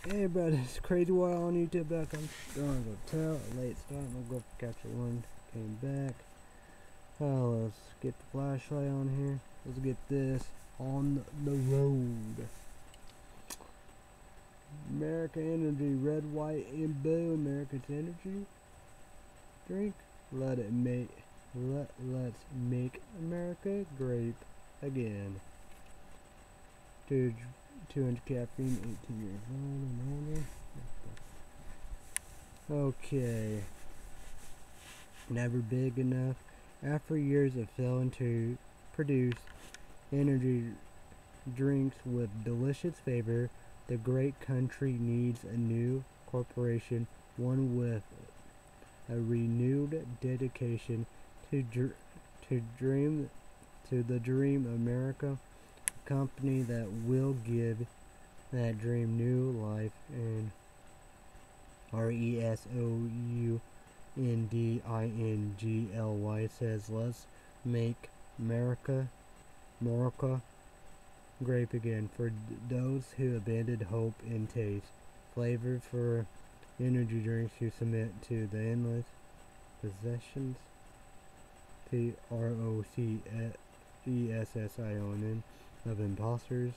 Hey everybody, it's Crazy Wild on YouTube. Back. I'm going to go tell a late start. I'm gonna go catch a one. Came back. Let's get the flashlight on here. Let's get this on the road. America Energy, red, white, and blue. America's energy drink. Let's make America grape again. 200 caffeine, 18 years old and older. Okay. Never big enough. After years of failing to produce energy drinks with delicious flavor, the great country needs a new corporation, one with a renewed dedication to the dream America, a company that will give that dream new life. And RESOUNDINGLY says, let's make America grape again for those who abandoned hope and taste. Flavor for energy drinks who submit to the endless possessions. PROCESSION of imposters,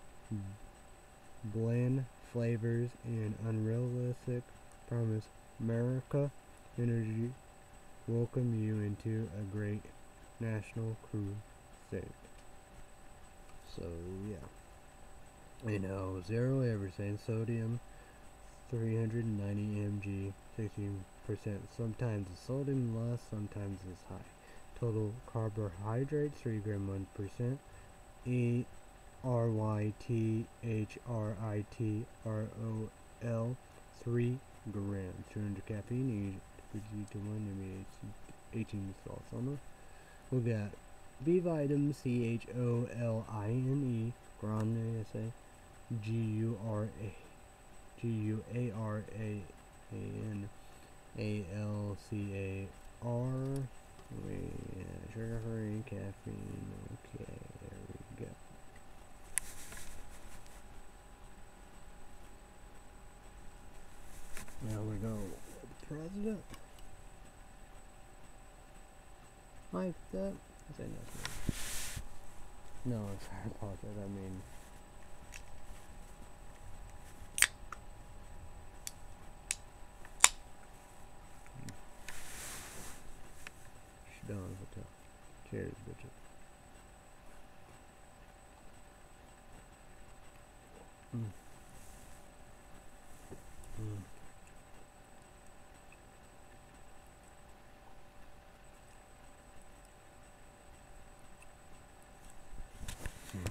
bland flavors, and unrealistic promise. America Energy welcome you into a great national crusade. So yeah, you know, zero everything. Sodium 390 mg, 16%. Sometimes the sodium less, sometimes it's high. Total carbohydrates 3 gram 1%. ERYTHRITROL 3 grams. 200 caffeine. Each to 1 maybe 18 salts on it. We got B vitamin, CHOLINE, Grande, I say, GUARAN, ALCAR, sugar free, caffeine. Okay, there we go. Now we go with the president. Like that. I say nothing. No, it's Harry Potter. I mean, Shadon Hotel. Cheers, bitches. Mm. Mm. Mm.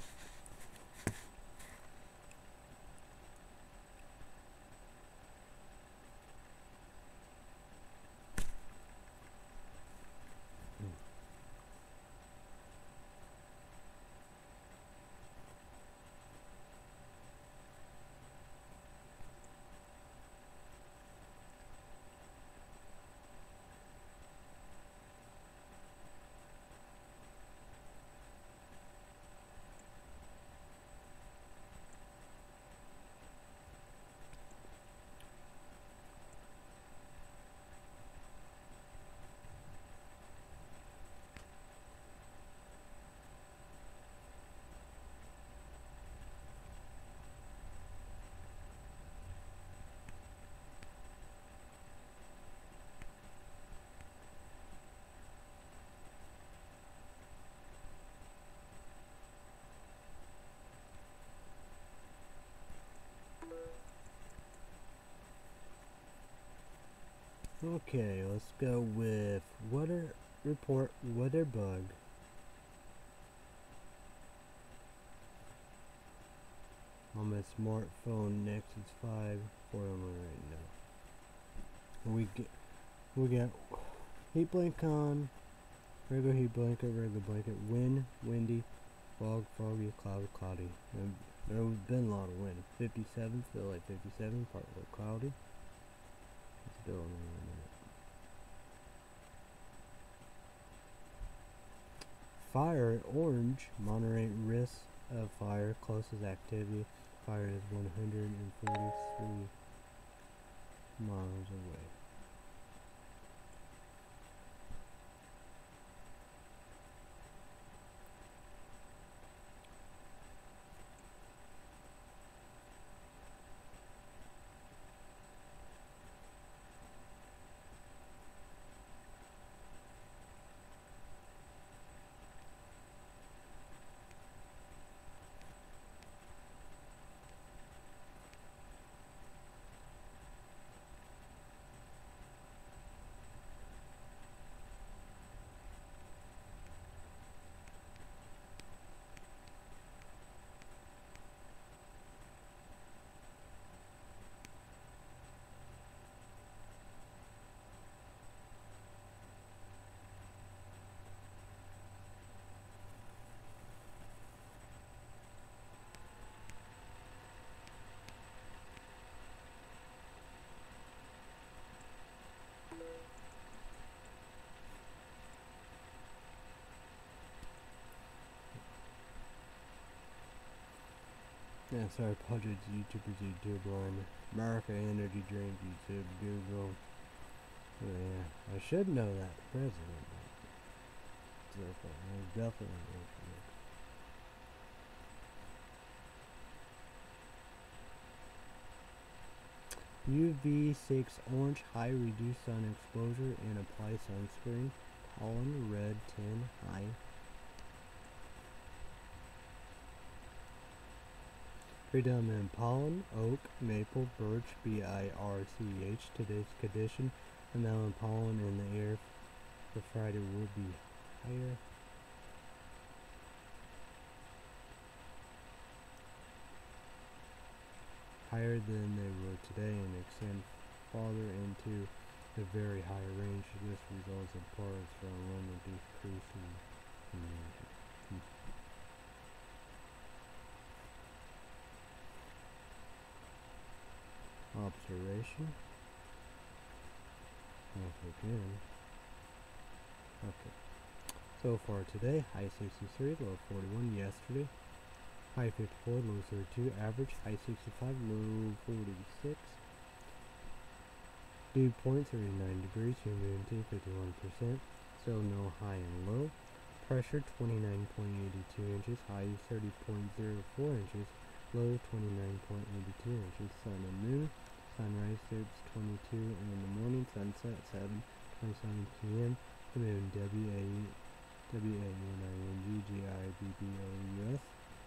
Okay, let's go with weather report, weather bug. On my smartphone, Nexus 5 for right now. We got heat blanket on, regular heat blanket, wind, windy, fog, foggy, cloudy. And there's been a lot of wind. 57, feel like 57, partly cloudy. Let's go in a minute. Fire orange, moderate risk of fire, closest activity Fire is 143 miles away. Yeah, sorry, Podrids, YouTubers, YouTube Line, America Energy Drink, YouTube, Google. Oh, yeah, I should know that president. I definitely UV6 orange, high, reduce sun exposure and apply sunscreen. Pollen red 10, high. Predominant pollen, oak, maple, birch, BIRCH. Today's condition, amount of pollen in the air for Friday will be higher. Higher than they were today and extend farther into the very high range. This results in parts from one of decreasing humidity. Observation. Off again. Okay. So far today, high 63, low 41 yesterday. High 54, low 32, average, high 65, low 46. Dew point 39 degrees, humidity 51%. Still no high and low. Pressure 29.82 inches, high 30.04 inches, low 29.82 inches. Sun and moon. Sunrise 6:22 in the morning, sunset 7:27 p.m. The moon WANINGGIBBOUS.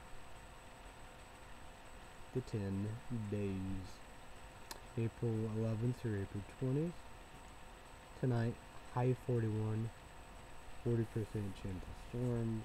The 10 days. April 11th through April 20th. Tonight, high 41, 40% chance of storms.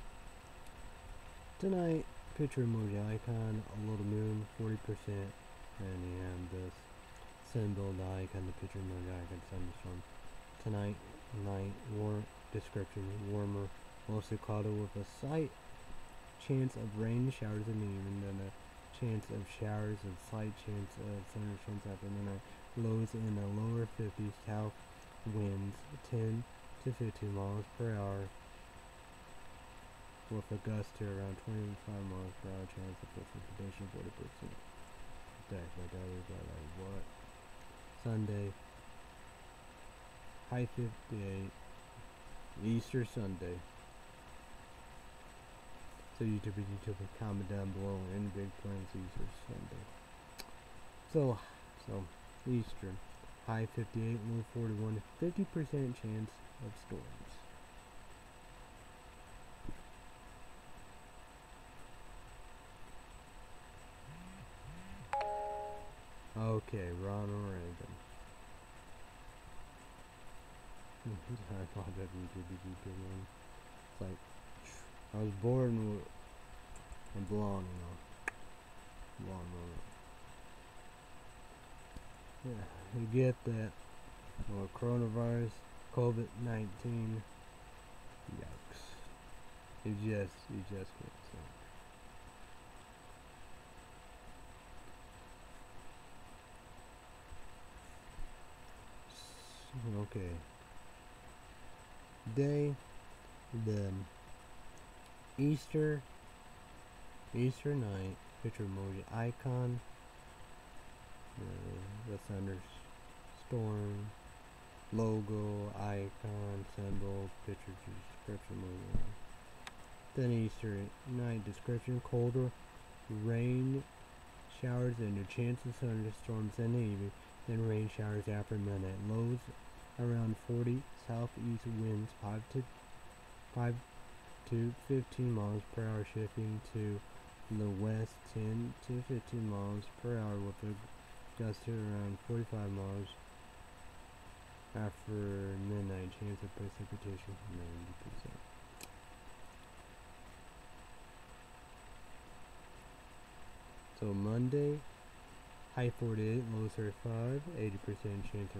Tonight, picture emoji icon, a little moon, 40%. And you have this symbol, the icon, the picture emoji icon, thunderstorm. Tonight, night, description, warmer, mostly cloudy with a slight chance of rain, showers in the evening, and a chance of showers and slight chance of thunderstorms after midnight. Lows in the lower 50s, south winds 10 to 15 miles per hour with a gust to around 25 miles per hour, chance of precipitation 40%. What? Sunday, high 58, Easter Sunday. So YouTube, comment down below any big plans Easter Sunday. So Easter, high 58, low 41, 50% chance of storms. Okay, Ronald Reagan. I thought that YouTube one. It's like, I was born with a blonde, blonde on it. Yeah, you get that. Well, coronavirus, COVID-19. Yikes. You just can't say. Okay. Day, the Easter night, picture emoji icon, the thunderstorm, logo, icon, symbol, picture description, logo. Then Easter night description, colder, rain, showers, and a chance of thunderstorms in the evening, then rain showers after midnight. Lows around 40, southeast winds 5 to 15 miles per hour, shifting to the west 10 to 15 miles per hour with a gust to around 45 miles after midnight. Chance of precipitation 90%. So Monday, high 48, low 35, 80% chance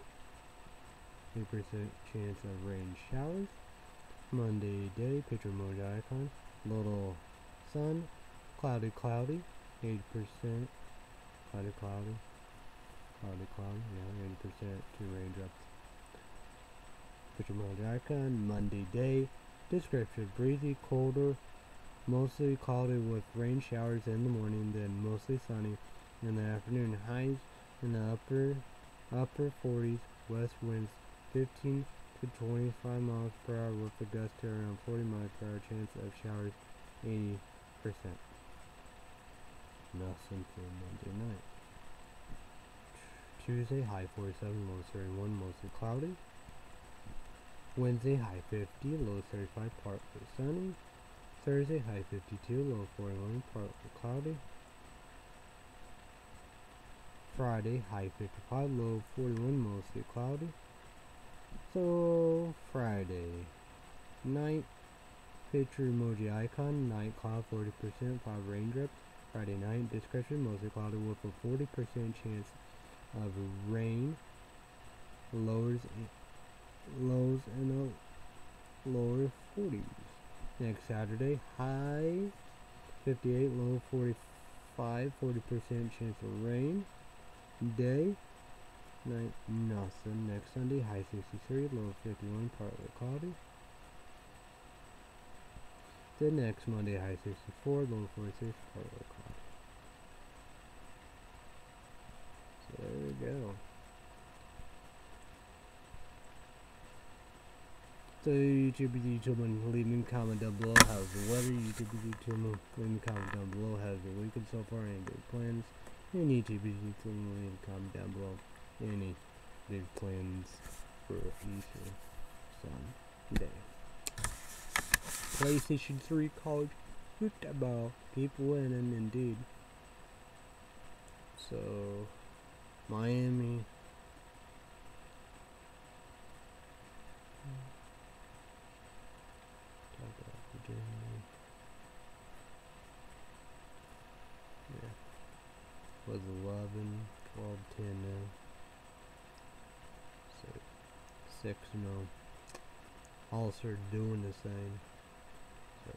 of rain showers. Monday day, picture emoji icon, little sun, cloudy, 80%, cloudy, yeah, 80% to raindrops. Picture emoji icon, Monday day, description, breezy, colder, mostly cloudy with rain showers in the morning, then mostly sunny in the afternoon. Highs in the upper 40s, west winds 15 to 25 miles per hour with a gust to around 40 miles per hour. Chance of showers 80%. Nothing for Monday night. Tuesday, high 47, low 31, mostly cloudy. Wednesday, high 50, low 35, partly sunny. Thursday, high 52, low 41, partly cloudy. Friday, high 55, low 41, mostly cloudy. So, Friday night, picture emoji icon, night cloud 40%, 5 raindrops. Friday night, description, mostly cloudy with a 40% chance of rain. Lows in the lower 40s. Next Saturday, high 58, low 45, 40% chance of rain. Day, night, nothing. Next Sunday, high 63, low 51, partly cloudy. The next Monday, high 64, low 46, partly cloudy. So there we go. So YouTube, and leave me a comment down below. How's the weather? YouTube, leave me a comment down below. How's your weekend so far? Any big plans? And YouTube, leave me a comment down below. Any big plans for Easter Sunday? PlayStation 3 college football. Keep winning, indeed. So, Miami. Yeah. Was 11, 12, 10 now. So, 6 now. All started doing the same. So,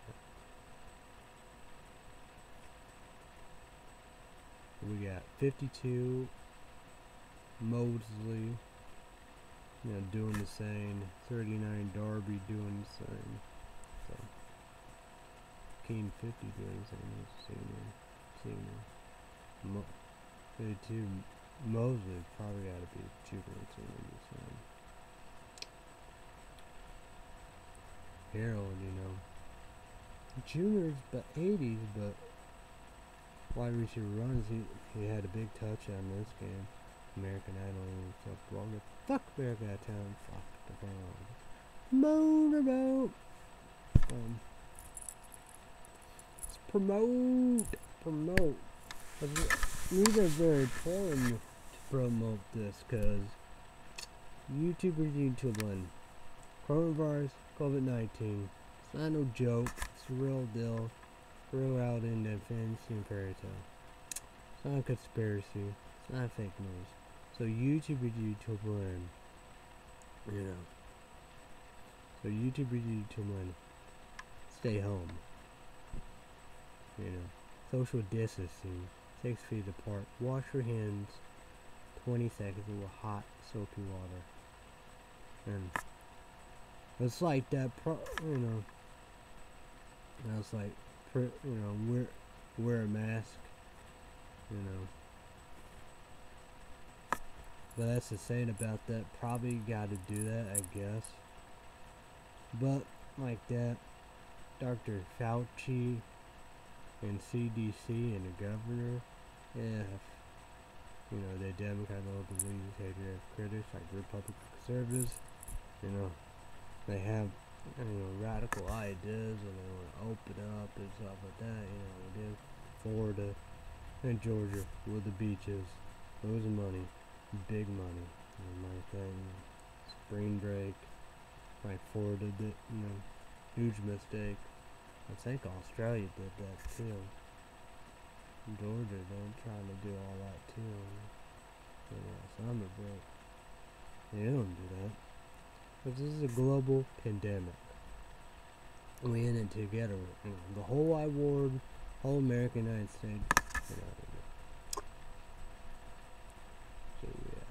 we got 52 Mosley, doing the same. 39 Darby doing the same. So, Kane 50 doing the same. Senior. 52 Mosley probably got to be cheaper than senior. Harold, Junior's but 80s, but wide receiver runs, he had a big touchdown in this game. American Idol stuff wrong. Fuck American Idol, fuck the phone. Motorboat. Promote. These are very important to promote this, because YouTubers need to learn. Coronavirus, COVID-19, it's not no joke, it's a real deal. Real out in the fantasy and fairy tale. It's not a conspiracy, it's not fake news. So YouTubers need to learn. So YouTubers need to learn. Stay home. Social distancing, 6 feet apart. Wash your hands 20 seconds with hot soapy water. And it's like that, it's like, wear a mask, you know. But that's the saying about that. Probably got to do that, I guess. But like that, Dr. Fauci and CDC and the governor, if you know they Democrat don't believe patriotic critics like Republican conservatives, you know, they have radical ideas and they want to open up and stuff like that. You know, again, Florida and Georgia with the beaches, losing money, big money. My thing, spring break, like Florida did, huge mistake. I think Australia did that too. Georgia, they're trying to do all that too. Summer break. They don't do that. But this is a global pandemic. We in it together. The whole wide world, whole American United States. So yeah.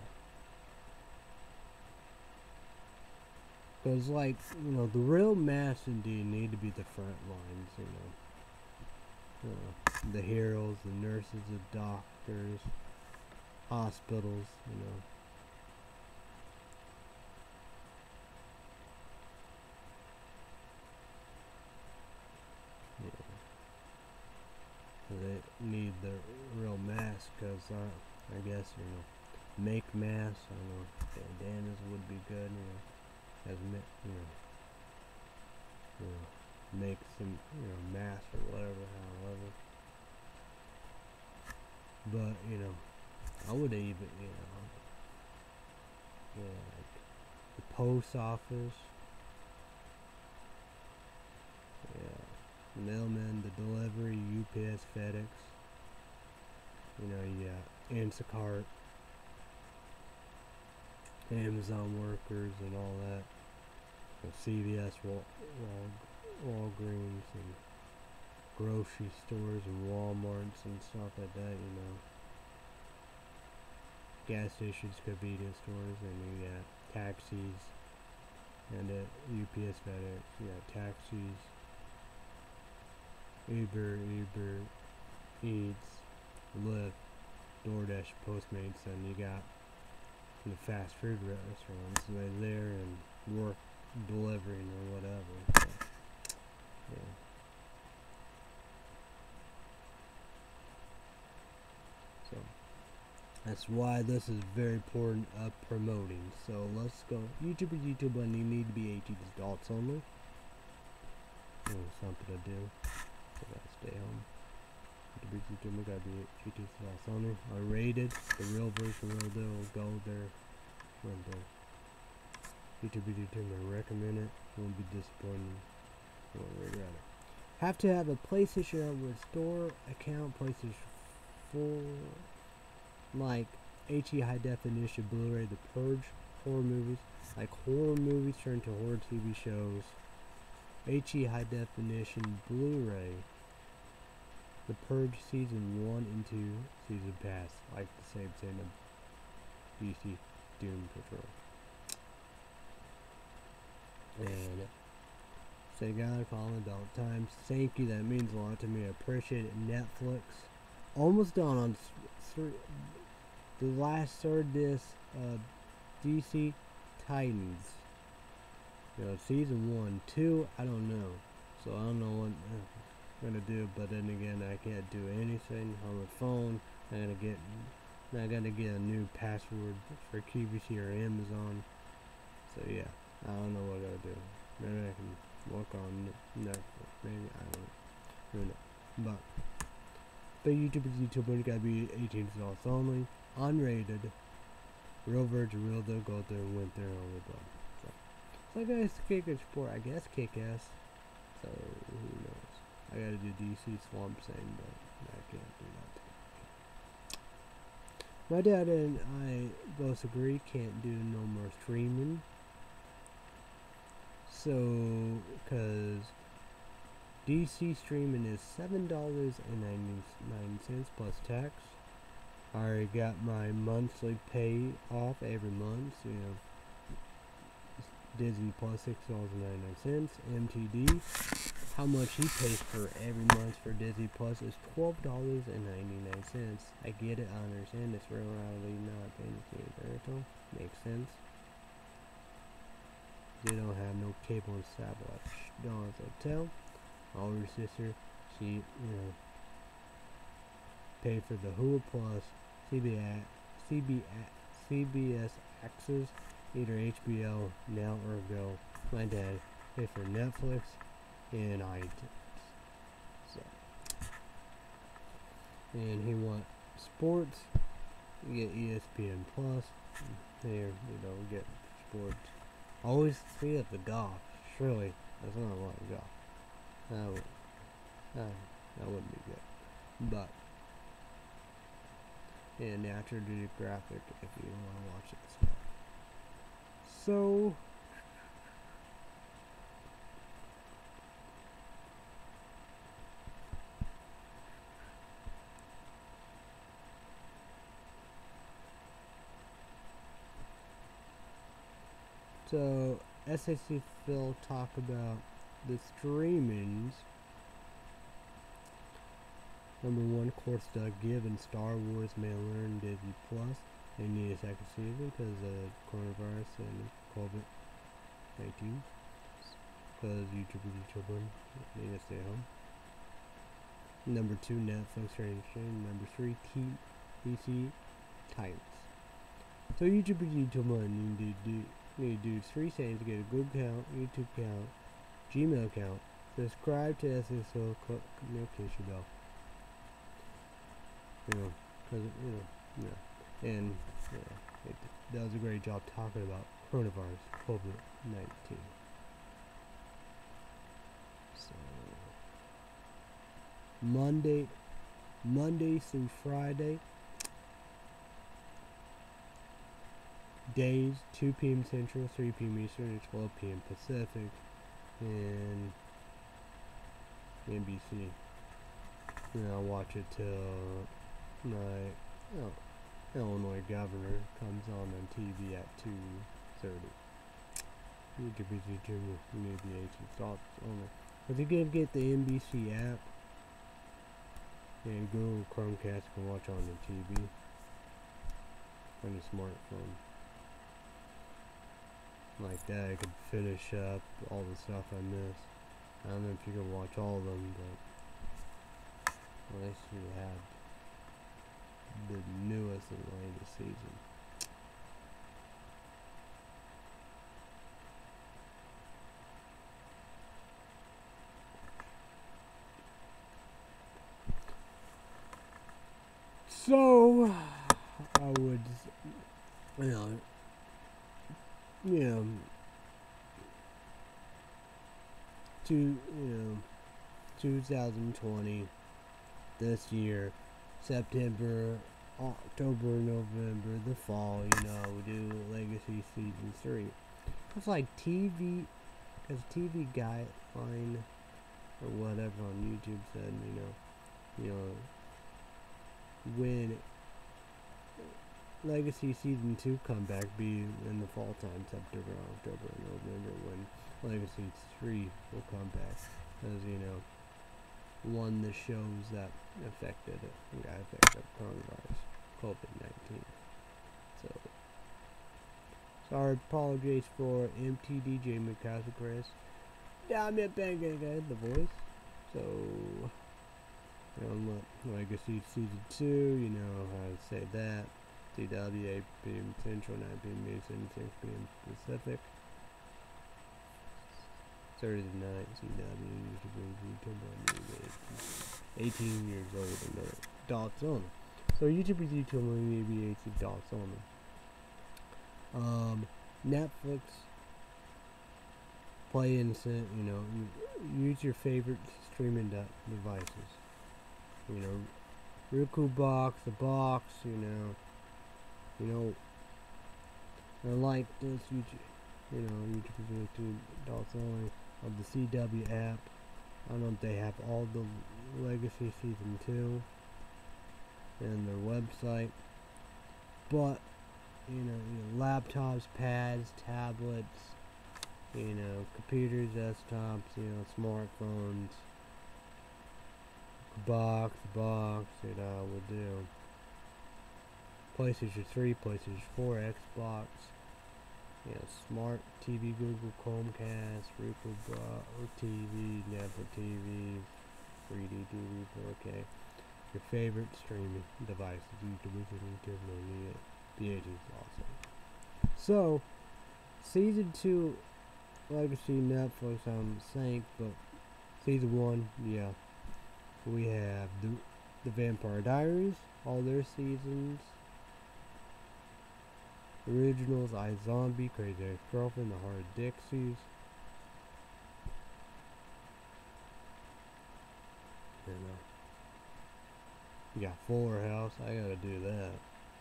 Because the real mass indeed need to be the front lines, the heroes, the nurses, the doctors, hospitals, They need the real mask, because I guess, make masks, bandanas would be good, make some, masks or whatever, however. But, I would even, like the post office, mailman, the delivery, UPS, FedEx, Instacart, Amazon workers and all that, CVS, Walgreens, and grocery stores and Walmarts and stuff like that, gas stations, convenience stores, and you got taxis, and UPS, FedEx, you got taxis, Uber Eats, Lyft, DoorDash, Postmates, and you got the fast food restaurants. They're there and work delivering or whatever. So that's why this is very important of promoting. So let's go. YouTube, and you need to be 18 adults only. Something to do. I gotta stay home. YouTube gotta be 18 adults only. Unrated. The real version will go there. YouTube, I recommend it. Won't be disappointed. Won't regret it. Have to have a PlayStation with store account, PlayStation 4, like HE high definition Blu-ray, The Purge, horror movies, like horror movies turned to horror TV shows, HE high definition Blu-ray, The Purge season 1 and 2 season pass, like the same thing of DC Doom Patrol. And say God, calling about times. Thank you, that means a lot to me. I appreciate it. Netflix. Almost done on the last third disc DC Titans. Season 1, 2, I don't know. So I don't know what I'm gonna do, but then again I can't do anything on my phone. I gotta get a new password for QVC or Amazon. So yeah, I don't know what I gotta do. Maybe I can work on Netflix. Maybe I don't know. But YouTube is YouTube, but it gotta be 18 adults only, unrated, real virgin, real though, go there and went there only. So I guess kick-ass sport, I guess kick-ass. So who knows? I gotta do DC Swamp Thing, but I can't do that. My dad and I both agree can't do no more streaming. So, cause DC streaming is $7.99 plus tax. I already got my monthly pay off every month. Disney Plus $6.99. MTD how much he pays for every month for Disney Plus is $12.99. I get it, I understand it's really not fancy rental. Makes sense. They don't have no cable and satellite. Dawn's Hotel. Older sister, she paid for the Hulu Plus, CBS Access, either HBO Now or Go. My dad paid for Netflix and iTunes. So, and he want sports. You get ESPN Plus. There, get sports. Always see at the golf. Surely, that's not a lot of golf. That wouldn't be good. But, and Natural Geographic if you want to watch it. So, SAC Phil talk about the streamings. Number 1, course Doug Gibb and Star Wars Mandalorian Disney Plus. They need a second season because of coronavirus and COVID-19. Because YouTubers need to stay home. Number 2, Netflix Stranger. Number 3, TBC Titans. So YouTubers need to do 3 things to get a Google account, YouTube account, Gmail account, subscribe to SSO notification bell. And it does a great job talking about coronavirus, COVID-19. So Monday through Friday, days 2 p.m. Central, 3 p.m. Eastern, and 12 p.m. Pacific, and NBC. And I'll watch it till my Illinois governor comes on TV at 2:30. You could be teaching maybe 18 stops only. But you can get the NBC app and Google Chromecast can watch on the TV on your smartphone. Like that, I could finish up all the stuff I missed. I don't know if you can watch all of them, but at least you have the newest and latest season. So I would, 2020, this year, September, October, November, the fall, we do Legacy Season 3. It's like TV, because TV Guideline, or whatever on YouTube said, when Legacy Season 2 comeback be in the fall time, September, October, November, when Legacy 3 will come back, because, one the shows that affected it, got affected coronavirus, COVID-19. So our apologies for MTDJ McCaskey Chris. I'm it back again, the voice. So Legacy Season 2, how to say that. CW 8 p.m. Central, 9 p.m. Eastern, 6 p.m. Pacific. Thursday night, CW, 18 years old and adults only. So YouTube is YouTube maybe 18 adults only. Netflix, Play Innocent, use your favorite streaming devices. Roku box, the box, I like this YouTube is 18 adults only. Of the CW app. I don't know if they have all the Legacy Season 2 and their website, but laptops, pads, tablets, You know, computers, desktops, you know, smartphones, box, you know, will do. PlayStation 3, PlayStation 4, Xbox, you know, smart TV, Google Chromecast, Roku TV, Netflix TV, 3D TV, 4K. Your favorite streaming devices, YouTube, Nintendo, BH is awesome. So, Season 2, Legacy, Netflix, I'm saying, but Season 1, yeah. We have the Vampire Diaries, all their seasons. Originals, iZombie, Crazy Ex-Girlfriend, The Heart of Dixies. You got Fuller House, I gotta do that.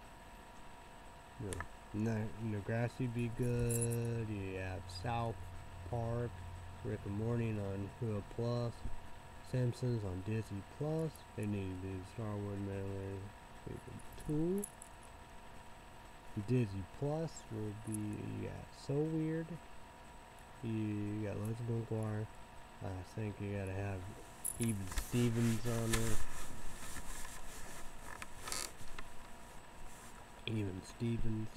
Degrassi be good. You have South Park, Rick and Morty on Hulu Plus, Simpsons on Disney Plus. They need to do Star Wars Mandalorian Season 2. Disney Plus will be, you got So Weird. You got Lizzie McGuire. I think you gotta have Even Stevens on there. Even Stevens.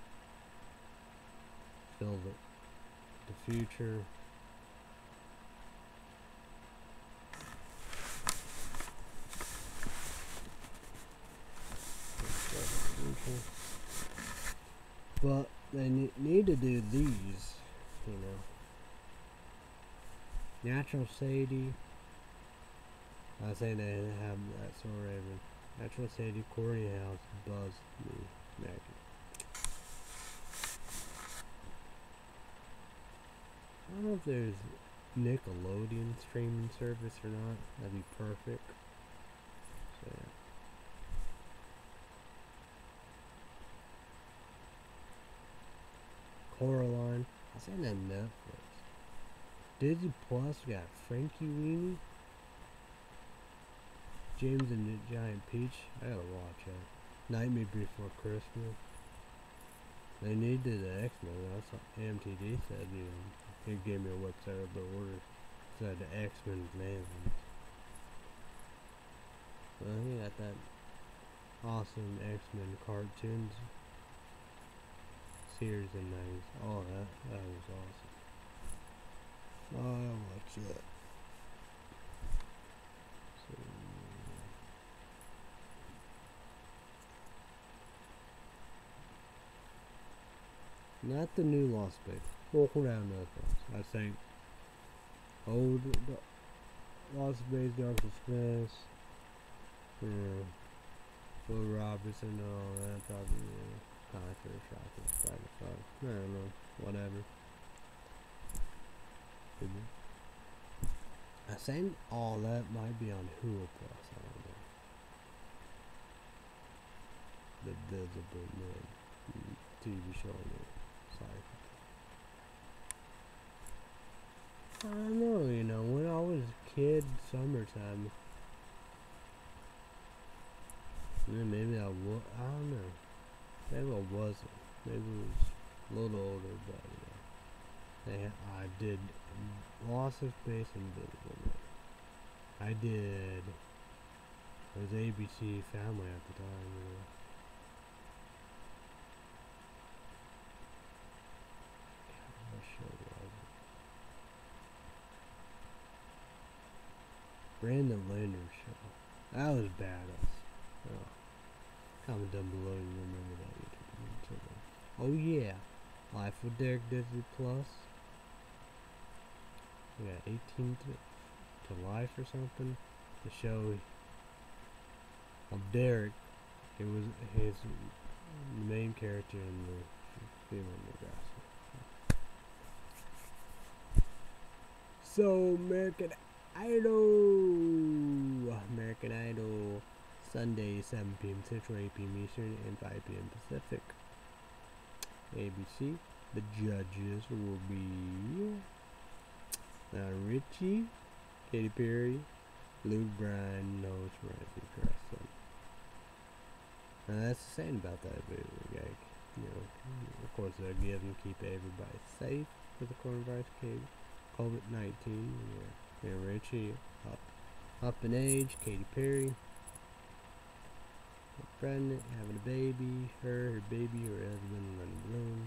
Phil the Future. But they need to do these, you know. Natural Sadie. I say they have that sort of Natural Sadie, Courtney House, Buzz, me, Maggie. I don't know if there's Nickelodeon streaming service or not. That'd be perfect. So yeah. Coraline. I say that Netflix. Disney Plus got Frankie Weenie. James and the Giant Peach. I gotta watch that. Nightmare Before Christmas. They needed the X-Men. That's what MTD said. You know, he gave me a website of the order. Said the X-Men name. Well, he got that awesome X-Men cartoons series and things. Oh, that was awesome. Oh, I watched that. So, not the new Lost Space. Walk around those. I think old Lost Space, Dark Space, Will Robertson, and all that. Probably Conquer, Shocking, I don't know. Whatever. I think all that might be on Hulu Plus. I don't know. The Visible Man TV show on the site. I don't know, you know, when I was a kid, summertime, maybe I don't know. Maybe I wasn't. Maybe I was a little older, but yeah. I did Lost in Space and Invisible Man. I did. It was ABC Family at the time, you know. What show was it? Brandon Landers show. That was badass. Oh. Comment down below you remember that. Oh yeah. Life with Derek Disney Plus. We got 18 to Life or something. The show of Derek. It was his main character in the female Nebraska. So American Idol, Sunday 7 p.m. Central, 8 p.m. Eastern, and 5 p.m. Pacific. ABC. The judges will be Richie, Katy Perry, Luke Bryan, Noah Rising Carson. Now that's the same about that video, like, you know, Of course, they're giving keep everybody safe with the coronavirus case, COVID-19. Yeah, Richie up in age, Katy Perry pregnant, having a baby, her baby, her husband, Lennon Bloom.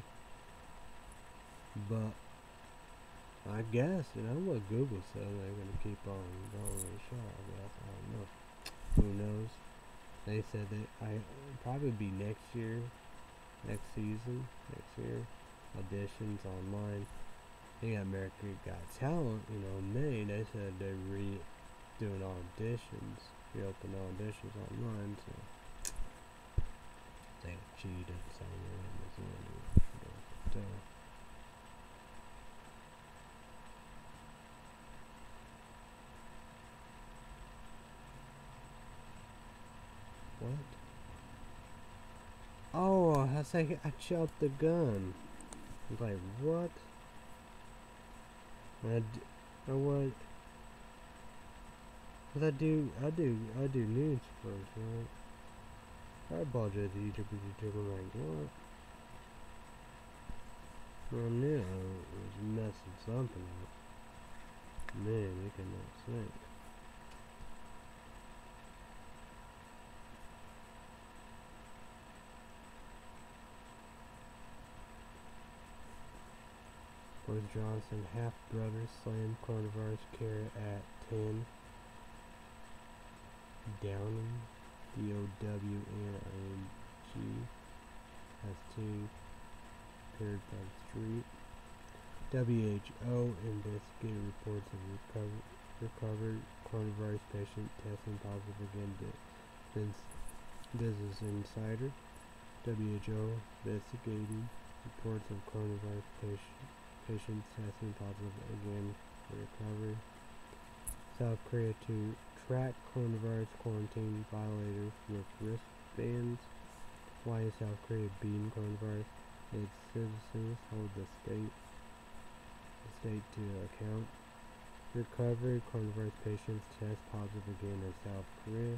But I guess, what Google said, they're going to keep on going with the show, I guess. I don't know. Who knows? They said that probably be next year, next season, next year. Auditions online. They got America Got Talent, in May. They said they're doing auditions, reopen auditions online, so they cheated, so what? Oh, I was like, I chopped the gun. I was like, what? What? Cause I do news first, right? I apologize to YouTube, like, what? I knew I was messing something up. Man, they cannot think. Boris Johnson half-brother slammed coronavirus care at 10. Downing, D-O-W-N-I-N-G, has 2 appeared by the street. WHO investigated reports of recovered coronavirus patient testing positive again since Business Insider. WHO investigating reports of coronavirus patients testing positive again for recovery. South Korea to track coronavirus quarantine violators with wristbands. Why is South Korea beating coronavirus? Its citizens hold the state to account. Recovery coronavirus patients test positive again in South Korea.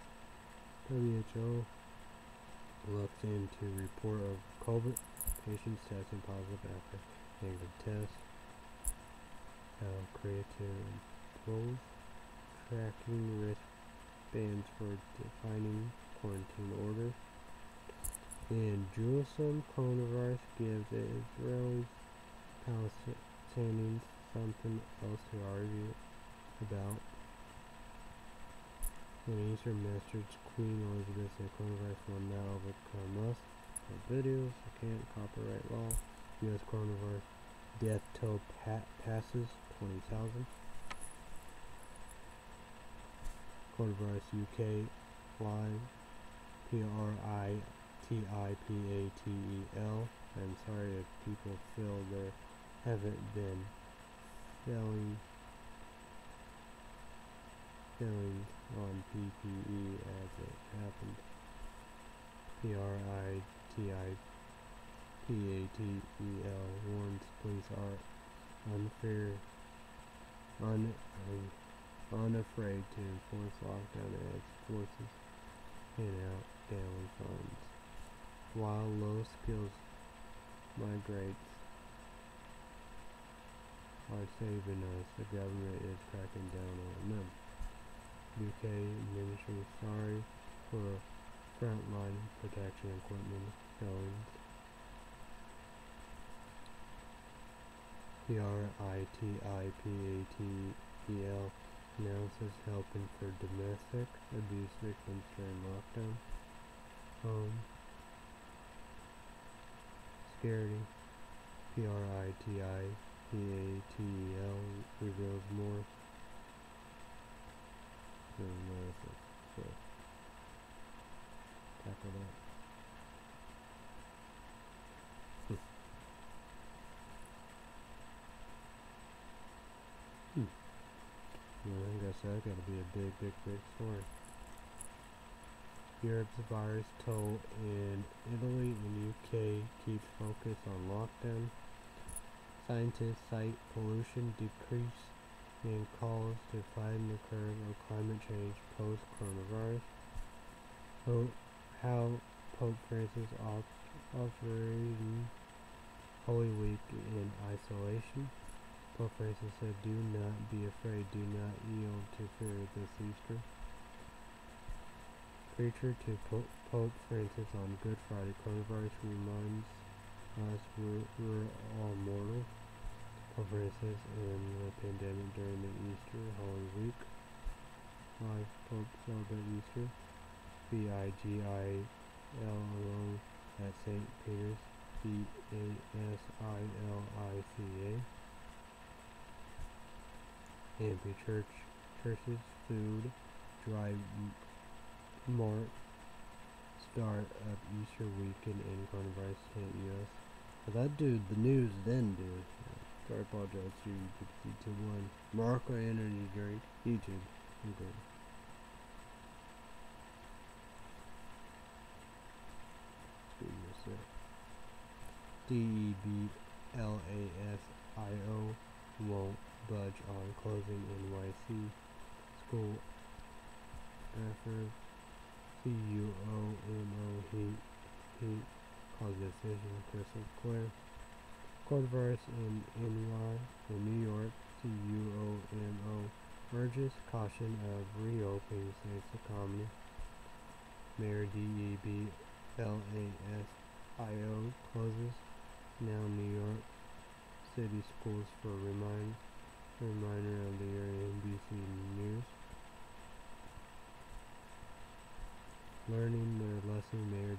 WHO looks into report of COVID patients testing positive after negative test. South Korea to impose tracking wristbands for defining quarantine orders. In Jerusalem, coronavirus gives the Israelis, Palestinians something else to argue about. In Eastern message, Queen Elizabeth said coronavirus will not overcome us. No videos, I can't, copyright law. U.S. coronavirus death toll passes 20,000. Coronavirus UK live, P-R-I-T-I-P-A-T-E-L. I'm sorry if people feel there haven't been filling on PPE as it happened. P-R-I-T-I-P-A-T-E-L warns police are unafraid to enforce lockdown as forces hand out daily funds. While low skills migrants are saving us, the government is cracking down on them. UK ministry sorry for frontline protection equipment billings. PRITIPATEL announces helping for domestic abuse victims during lockdown. Security. PRITIPATEL reveals more. So tackle that. Well, I guess that's gotta be a big story. Europe's virus toll in Italy and UK keeps focus on lockdown. Scientists cite pollution decrease and calls to flatten the curve of climate change post-coronavirus. How Pope Francis operating Holy Week in isolation. Pope Francis said, "Do not be afraid, do not yield to fear this Easter." Preacher to Pope Francis on Good Friday. Coronavirus reminds us we're all mortal. Pope Francis and the pandemic during the Easter Holy Week. Live Pope celebrate Easter. Vigilo at St. Peter's. Basilica. Amphi churches, food, drive mart, start of Easter weekend and coronavirus hit US. Well, that dude, the news then, dude. So I apologize to GPT-1. Morocco energy drink, YouTube. Okay. DEBLASIO won't budge on closing NYC school after CUOMO heat caused decision. Crystal clear. Coronavirus in New York. CUOMO urges caution of reopening states economy. Mayor DEBLASIO closes now New York City schools for reminder of the year. NBC News. Learning their lesson. Mayor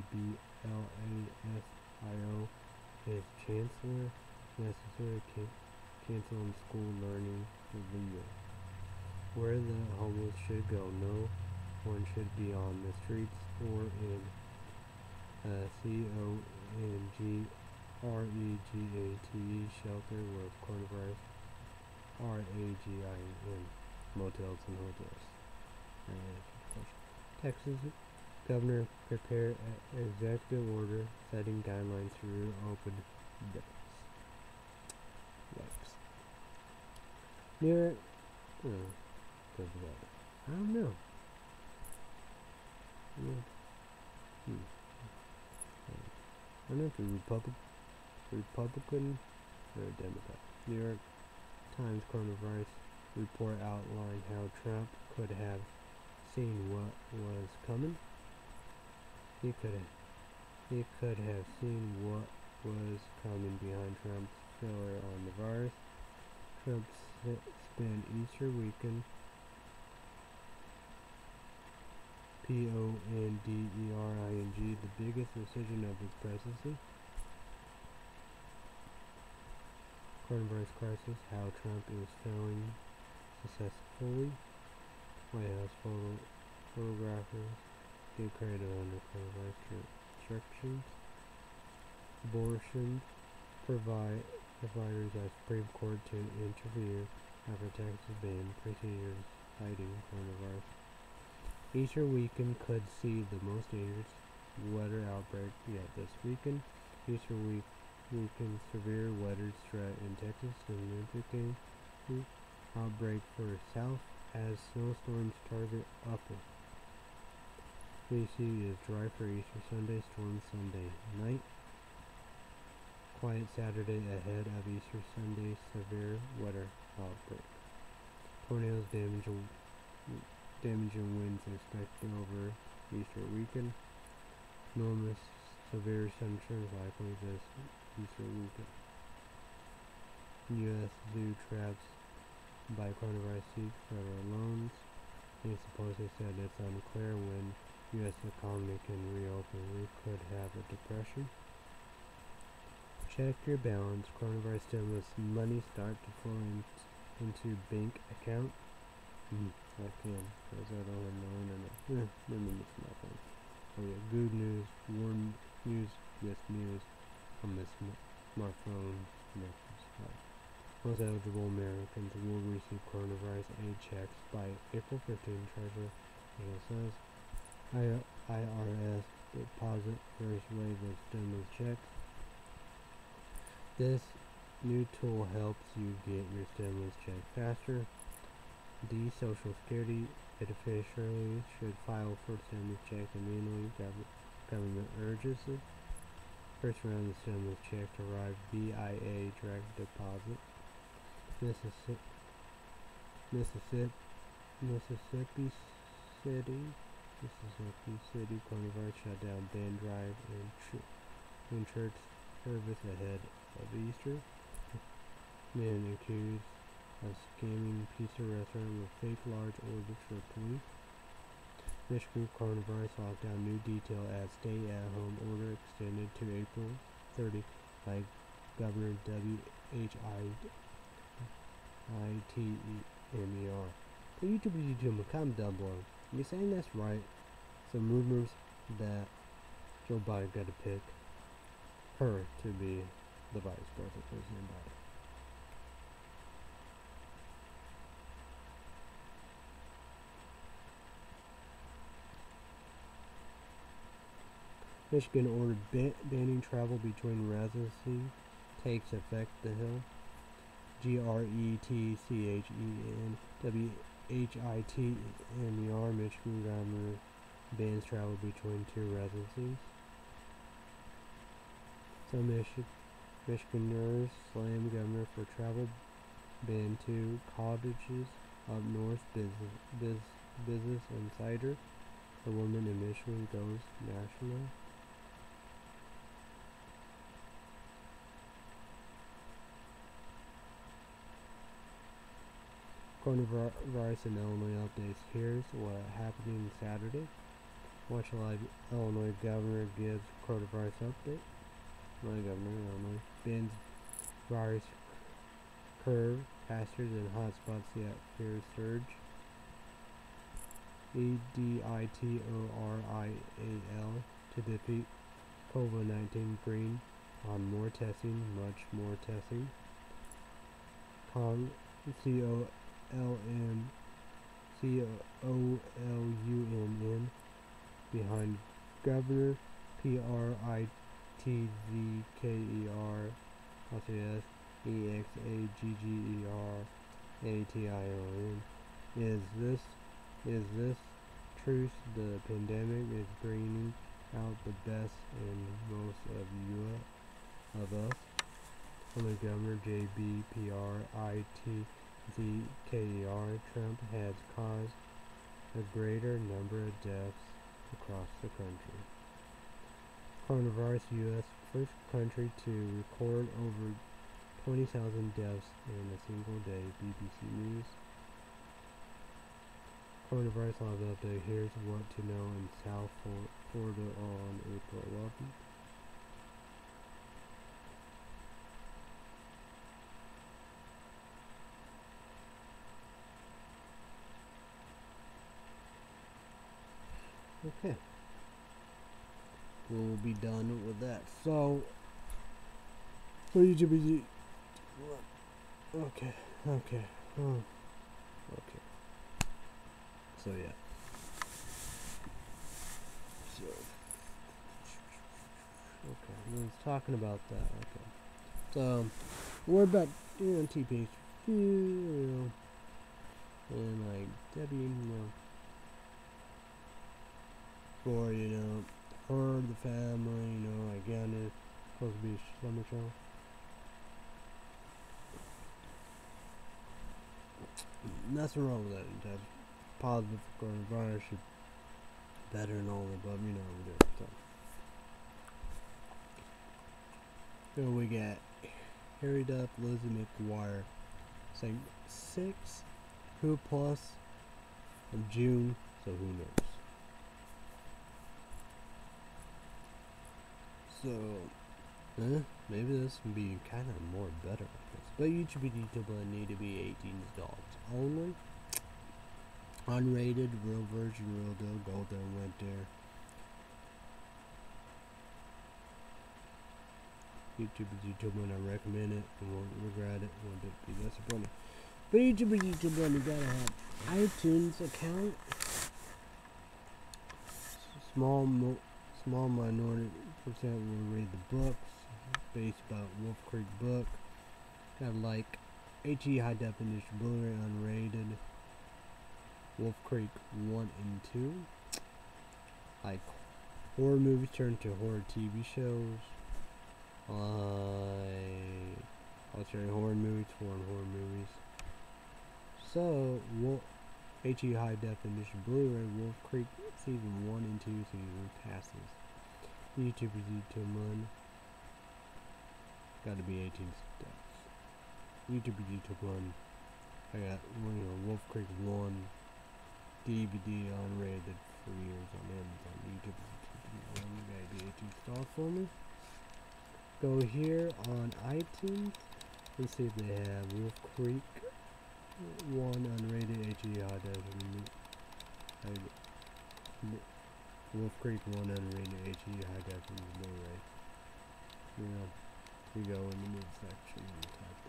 DEBLASIO is chancellor. Necessary canceling school learning for the year. Where the homeless should go. No one should be on the streets or in CONGREGATE shelter with coronavirus. RAGIN motels and hotels. Texas governor prepare executive order setting guidelines to reopen debts. Yikes. Near it. I don't know. I don't know if you're Republican or a Democrat. New York Times coronavirus report outlined how Trump could have seen what was coming. He could have seen what was coming behind Trump's failure on the virus. Trump spent Easter weekend PONDERING, the biggest decision of his presidency. Coronavirus crisis, how Trump is failing successfully. White House photographers get creative under coronavirus restrictions. Abortion providers ask Supreme Court to interfere after Texas ban procedures citing coronavirus. Easter weekend could see the most dangerous weather outbreak yet this weekend. Easter weekend severe weather threat in Texas, significant outbreak for south as snowstorms target upper. BC is dry for Easter Sunday, storm Sunday night. Quiet Saturday ahead of Easter Sunday, severe weather outbreak. Tornadoes damaging winds expected over Easter weekend. Enormous severe sunshine likely this Easter weekend. U.S. zoo traps by coronavirus seeks federal loans. Nancy Pelosi said it's unclear when U.S. economy can reopen. We could have a depression. Check your balance. Coronavirus stimulus money start to flow into bank account. I can, because I don't have no internet. Maybe it's my phone. Oh yeah, good news, warm news, yes news on this smartphone next slide. Most eligible Americans will receive coronavirus aid checks by April 15, Treasurer says. IRS deposit first wave of stimulus checks. This new tool helps you get your stimulus check faster. The Social Security beneficiaries should file for stimulus check immediately. Government urges it. First round of stimulus checks arrived via direct deposit. Mississippi City coronavirus shut down band drive and church service ahead of Easter. Man accused of scamming pizza restaurant with fake large orders for police. Michigan coronavirus lockdown, new detail as stay-at-home order extended to April 30 by Governor W.H.I.T.E.M.E.R. The YouTube comment down below. You saying that's right? Some rumors that Joe Biden got to pick her to be the vice president. Michigan ordered banning travel between residencies takes effect. The Hill. GRETCHENWHITMER. Michigan governor bans travel between two residencies. Some Michiganders slam governor for travel ban to cottages up north. Business Insider. A woman in Michigan goes national. Coronavirus in Illinois updates. Here's what happening Saturday. Watch live. Illinois governor gives coronavirus update. My governor, Illinois, bans virus curve faster than hotspots yet fears surge. EDITORIAL to defeat COVID-19. Green on more testing, much more testing. COLUNN behind governor. PRITZKER LCS EXAGGERATION. Is this truth? The pandemic is bringing out the best in most of us. Only Governor JBPRITZKER. Trump has caused a greater number of deaths across the country. Coronavirus. U.S. first country to record over 20,000 deaths in a single day. BBC News. Coronavirus live update. Here's what to know in South Florida on April 11th. Okay. We'll be done with that. So YouTube. Okay. Okay. So yeah. Okay. I was talking about that. Okay. So we're about TPH, and like Debbie, for her, the family, again, it's supposed to be a summer show. Nothing wrong with that. That's positive for coronavirus. Should better and all the above, we do. So we got Harry Duff, Lizzie McGuire, saying 6 Who Plus of June. So who knows? So, maybe this would be kind of more better. But YouTube need to be 18 adults only. Unrated, real virgin, real deal, golden winter. YouTube when I recommend it, and won't regret it, won't be disappointed. But YouTube you gotta have iTunes account. Small minority percent will read the books based about Wolf Creek book. Got like HE high definition Blu-ray unrated. Wolf Creek 1 and 2. Like horror movies turned to horror TV shows. Australian horror movies, foreign horror movies. So, HE High Definition Blu-ray Wolf Creek Season 1 and 2 season passes. YouTubers YouTube 1. Gotta be 18 steps. YouTubers YouTube 1. I got Wolf Creek 1 DVD unrated for years on Amazon. YouTubers YouTube 1. Gotta be 18 stars for me. Go here on iTunes and see if they have Wolf Creek 1 unrated HE High Definition. Wolf Creek 1 unrated HE High Definition Blu-ray. You go in the mid section and type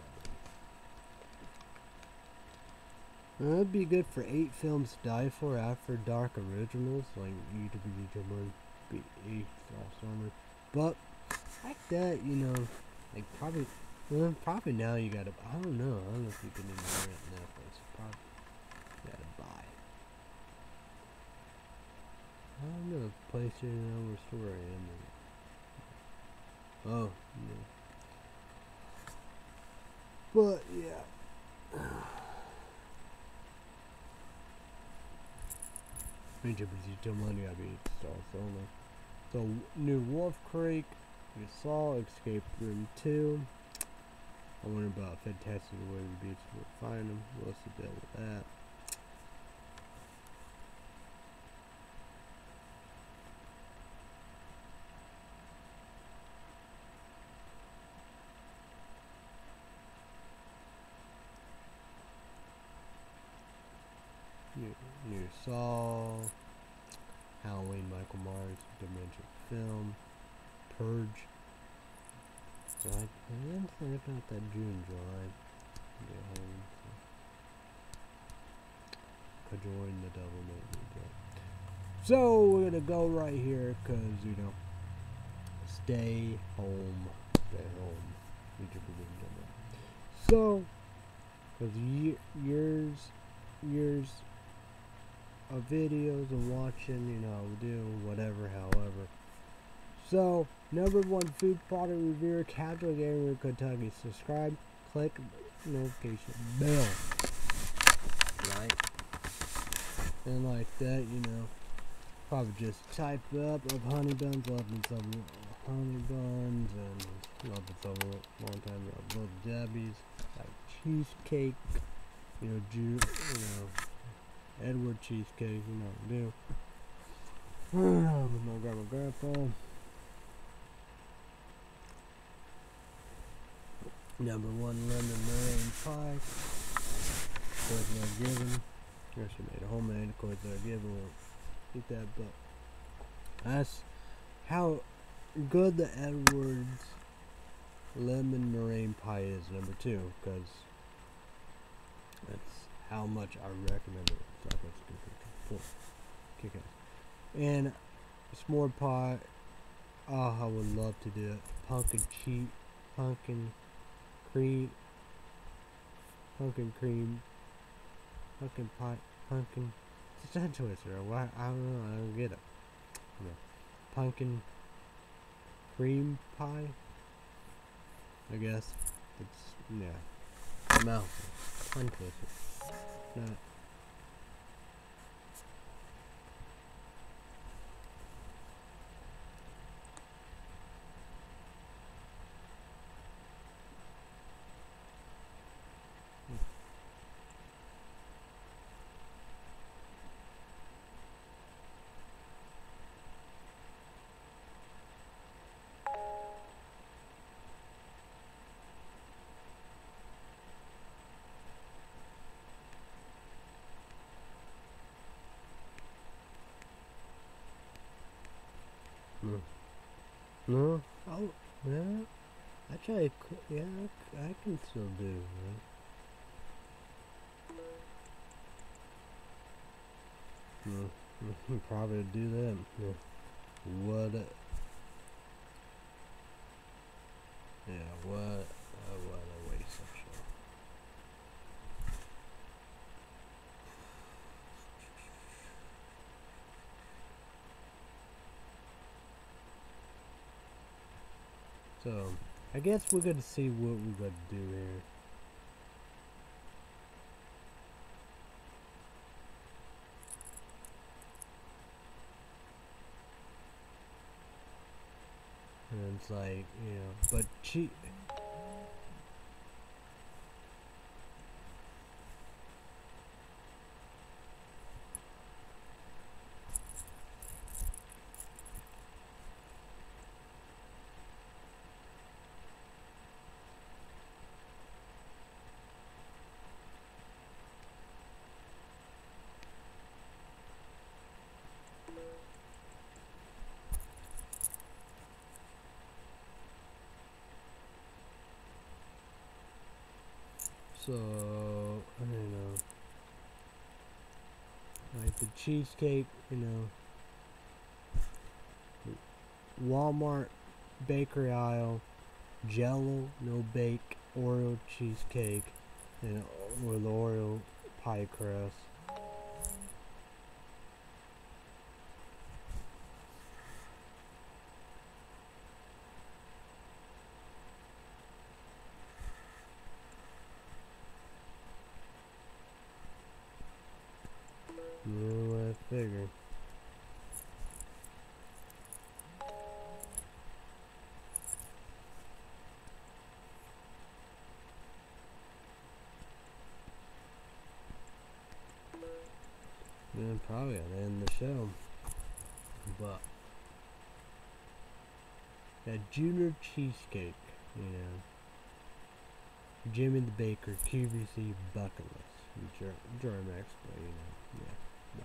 that in. That'd be good for 8 films to die for After Dark originals, like YouTube 1, be 8 summer. But like that, like probably now you gotta. I don't know if you can even rent Netflix. Probably gotta buy. I don't know if PlayStation over store Amazon. Oh, yeah. But yeah. YouTube money gotta be stars only. So new Wolf Creek, we saw Escape Room 2. I wonder about Fantastic Way to Beats will find them. What's the deal with that? New Saw, Halloween, Michael Myers, Dementia Film, Purge. I didn't think about that June, July. Get home. So. Join the devil made me go. So we're gonna go right here, cause stay home, stay home. So, cause years of videos and watching, do whatever, however. So, #1 food product reviewer, Casual Gamer Kentucky. Subscribe, click notification bell. Right? And like that, probably just type up of honey buns, loving some honey buns, and loving some long time love Debbie's, like cheesecake, Edward cheesecake, do. With my grandpa. #1 lemon meringue pie. Of course, not given. Actually made a homemade. Of course, not given. We'll eat that, but that's how good the Edwards lemon meringue pie is. #2, because that's how much I recommend it. So that's good. Kick it. And s'more pie. Oh, I would love to do it. Pumpkin pie, it's a tongue twister. Why? I don't know. I don't get it. Pumpkin cream pie. I guess it's mouth tongue twister. Not. No. Oh, yeah. I try. Yeah, I can still do. Right? Probably do that. What? Yeah. What? What a waste of shit. So. I guess we're gonna see what we're gonna do here. And it's like, you know, but so I don't know. Like the cheesecake, you know. Walmart bakery aisle, Jello no bake Oreo cheesecake, and with Oreo pie crust. You know what I figured. Then probably I'll end the show. But that junior cheesecake, you know. Jimmy the Baker QVC bucket list. Germex, but you know, yeah. But.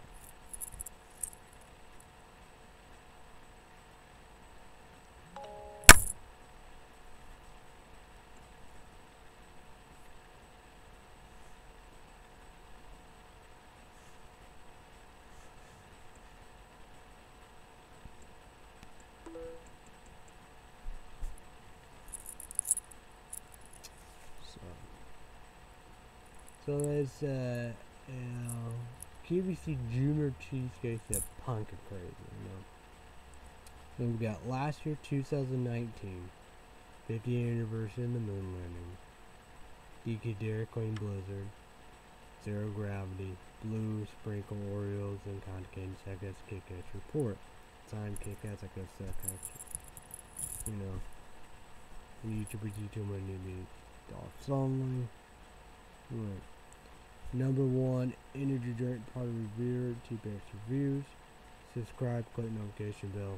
So there's QVC Junior Cheesecake at Pumpkin Crazy, you know. Then we got last year, 2019, 50th anniversary of the moon landing. DK Dairy Queen Blizzard, Zero Gravity, Blue Sprinkle Oreos, and Cotton Candy Seconds Kick-Ass Report. Signed Kick-Ass, I guess that, you know. YouTubers, YouTube, my newbie, dogs only. Right. Number 1 energy drink party reviewer, T-Bass Reviews. Subscribe, click notification bell.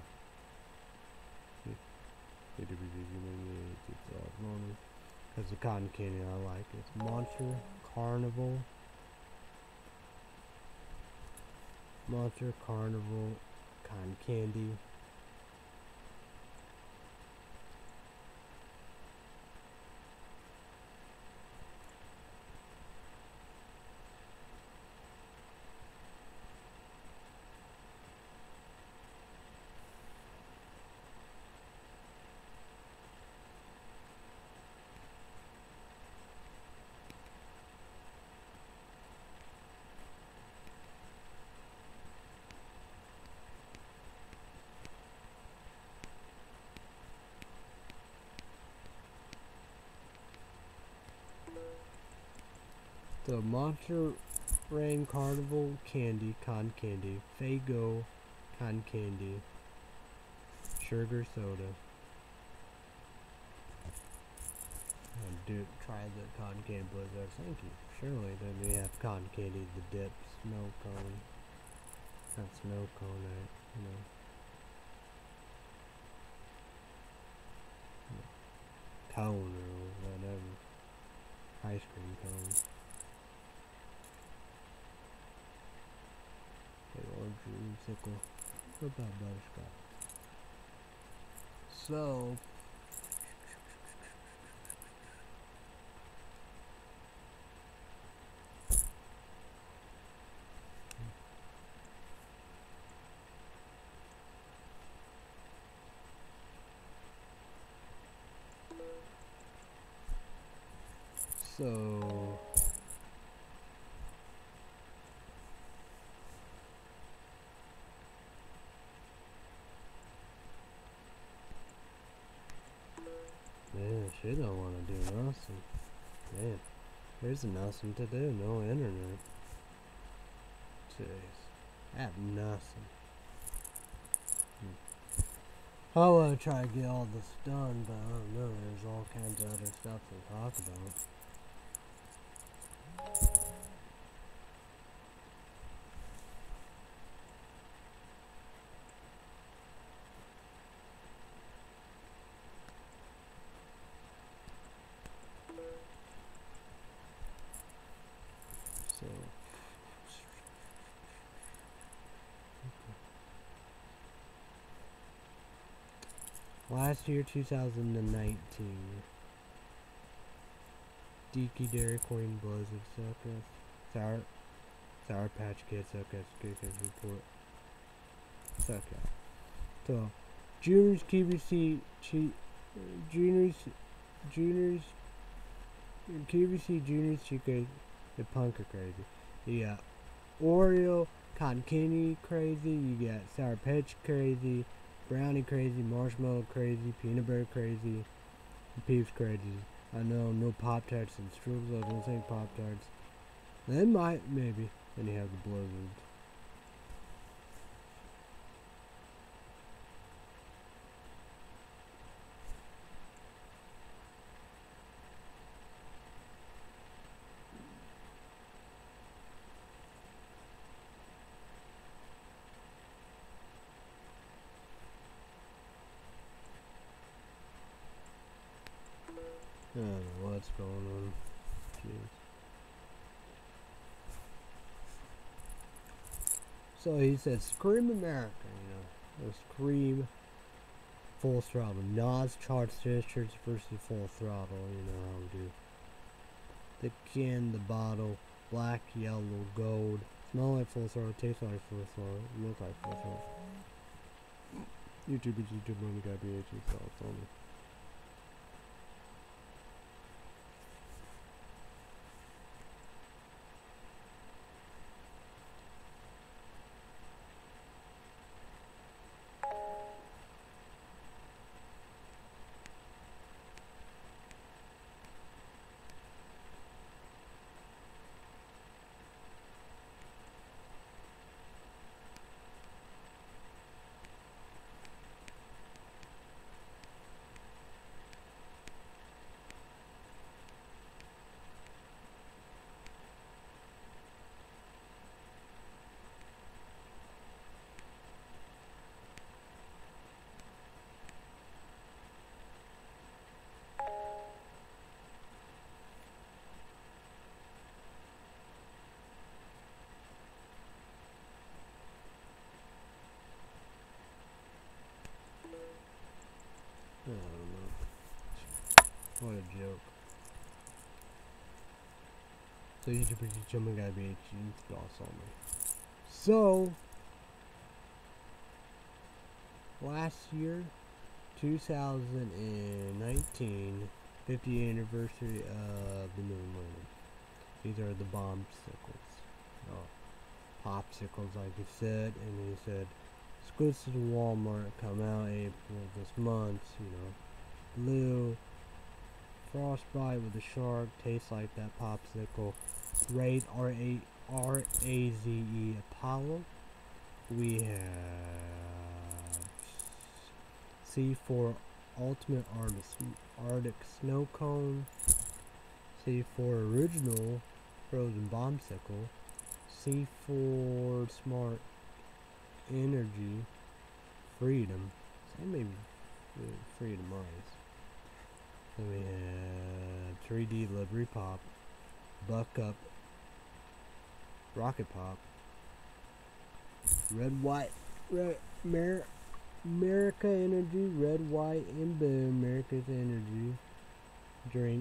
That's the cotton candy I like. It's Monster Carnival. Monster Carnival cotton candy. The Monster Rain Carnival Candy, Cotton Candy, Faygo Cotton Candy, Sugar Soda. Try the cotton candy blizzard. Thank you. Surely then we have cotton candy, the dip, snow cone. Not snow cone, you know. Cone or whatever. Ice cream cone. Orange dreamsicle. What about butterscotch? So man. She don't want to do nothing. Man, there's nothing to do. No internet. Jeez. I have nothing. I want to try to get all this done, but I don't know. There's all kinds of other stuff to talk about. So, last year, 2019. Deaky, Dairy Queen, Blizzard, Suckers, Sour Patch Kids, Suckers, Kickers Report, Suckers. So, Juniors, QVC, Juniors, QVC, Juniors, Chico, and Punk are crazy. You got Oreo, Cotton Candy crazy, you got Sour Patch crazy, Brownie crazy, Marshmallow crazy, Peanut Butter crazy, and Peeps crazy. I know, no Pop-Tarts and Strudels, I don't think Pop-Tarts. They might, maybe. Then you have the Blizzard. I don't know what's going on. Jeez. So he said, Scream America, you know. Scream Full Throttle. Nas charts Sisters versus Full Throttle, you know how we do. The can, the bottle, black, yellow, gold. Smell like Full Throttle, taste like Full Throttle, look like Full Throttle. YouTube is YouTube when we got BH thoughts only. I don't know. What a joke. So YouTubers each other gotta be thoughts on me. So last year, 2019, 50th anniversary of the moon landing. These are the bombsicles. Popsicles, like he said, and he said exclusive to Walmart, come out April this month, you know. Blue, Frostbite with a shark, tastes like that popsicle. Raid R-A-Z-E Apollo. We have C4 Ultimate Arctic Snow Cone. C4 Original Frozen Bombsicle. C4 Smart Energy Freedom. So maybe Freedom Ice. Then we have 3D Livery Pop, Buck Up, Rocket Pop, Red White, America Energy, Red White and Blue, America's Energy Drink,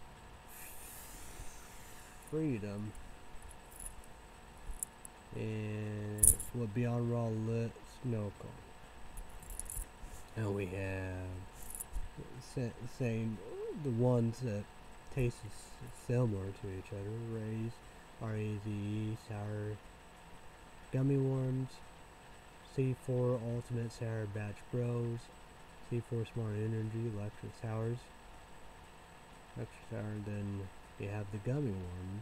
Freedom, and what Beyond Raw Lit Snow Cone. And we have saying the ones that taste similar to each other. Ray's, R-A-Z-E, Sour Gummy Worms, C4 Ultimate Sour Batch Bros, C4 Smart Energy, Electric Sours, extra sour. Then you have the gummy worms.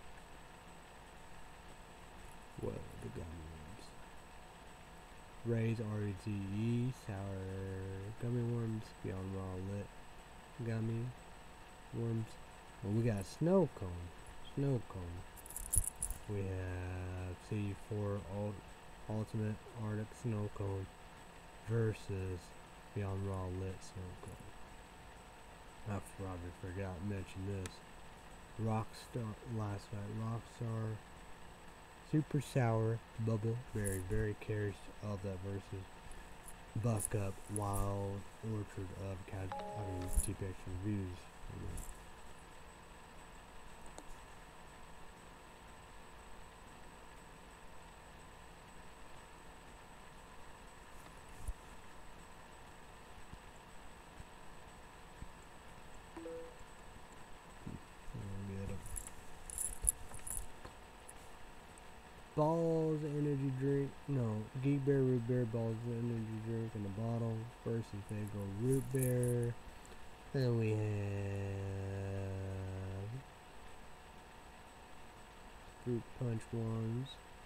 Whoa, the gummy worms. Ray's R-E-Z-E, sour gummy worms. Beyond Raw Lit gummy worms. Well, we got snow cone. Snow cone. We have C4 Ultimate Arctic Snow Cone versus Beyond Raw Lit Snow Cone. I probably forgot to mention this. Rockstar, last night, Rockstar Super Sour Bubble Berry. Very curious of that versus Buck Up Wild Orchard of TPX reviews. Balls energy drink, no, Geek Bear Root Beer Balls energy drink in the bottle versus Fago Root Beer. Then we have Fruit Punch ones,